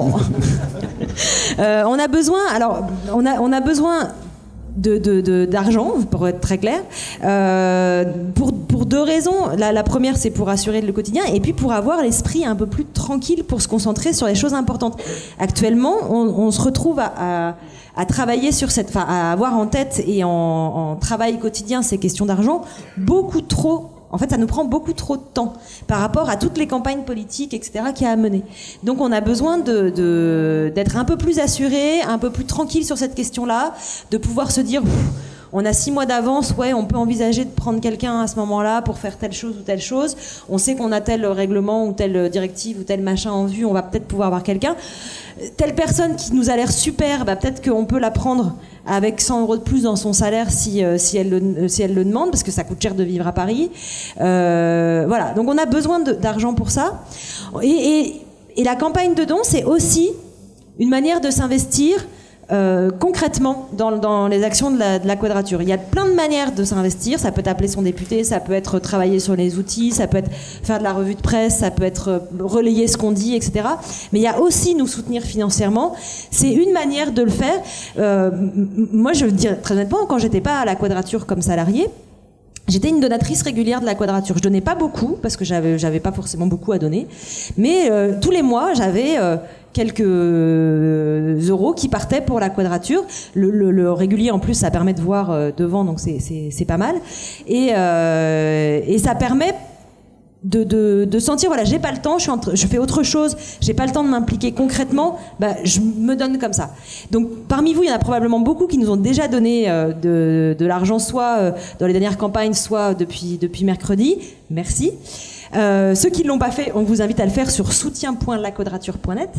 On a besoin. Alors, on a besoin d'argent, pour être très clair, pour 2 raisons. La première, c'est pour assurer le quotidien, et puis pour avoir l'esprit un peu plus tranquille, pour se concentrer sur les choses importantes. Actuellement, on se retrouve à travailler sur à avoir en tête et en travail quotidien ces questions d'argent beaucoup trop. En fait, ça nous prend beaucoup trop de temps par rapport à toutes les campagnes politiques, etc., qu'il y a à mener. Donc, on a besoin d'être un peu plus assuré, un peu plus tranquille sur cette question-là, de pouvoir se dire, on a 6 mois d'avance, ouais, on peut envisager de prendre quelqu'un à ce moment-là pour faire telle chose ou telle chose. On sait qu'on a tel règlement ou telle directive ou tel machin en vue, on va peut-être pouvoir avoir quelqu'un. Telle personne qui nous a l'air super, peut-être qu'on peut la prendre avec 100 € de plus dans son salaire si elle le demande, parce que ça coûte cher de vivre à Paris. Voilà, donc on a besoin d'argent pour ça. Et la campagne de dons, c'est aussi une manière de s'investir concrètement dans les actions de la Quadrature. Il y a plein de manières de s'investir. Ça peut être appeler son député, ça peut être travailler sur les outils, ça peut être faire de la revue de presse, ça peut être relayer ce qu'on dit, etc. Mais il y a aussi nous soutenir financièrement. C'est une manière de le faire. Moi, je veux dire très honnêtement, quand j'étais pas à la Quadrature comme salariée, j'étais une donatrice régulière de la Quadrature. Je donnais pas beaucoup parce que j'avais pas forcément beaucoup à donner, mais tous les mois j'avais quelques euros qui partaient pour la Quadrature. Le régulier en plus ça permet de voir devant, donc c'est pas mal, et ça permet de sentir, voilà, j'ai pas le temps, je fais autre chose, j'ai pas le temps de m'impliquer concrètement, je me donne comme ça. Donc parmi vous, il y en a probablement beaucoup qui nous ont déjà donné de l'argent, soit dans les dernières campagnes, soit depuis mercredi. Merci. Ceux qui ne l'ont pas fait, on vous invite à le faire sur soutien.laquadrature.net,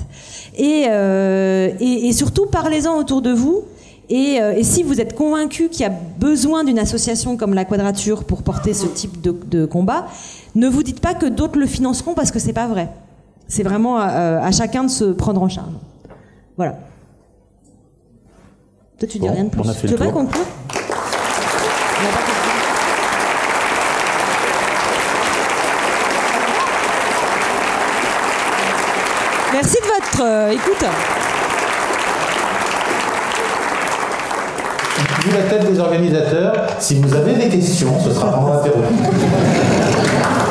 et surtout parlez-en autour de vous. Et si vous êtes convaincu qu'il y a besoin d'une association comme la Quadrature pour porter ce type de combat, ne vous dites pas que d'autres le financeront, parce que c'est pas vrai. C'est vraiment à chacun de se prendre en charge. Voilà. Toi, tu dis rien de plus. Tu veux pas conclure ? Merci de votre écoute. Vu la tête des organisateurs, si vous avez des questions, ce sera vraiment interrompu.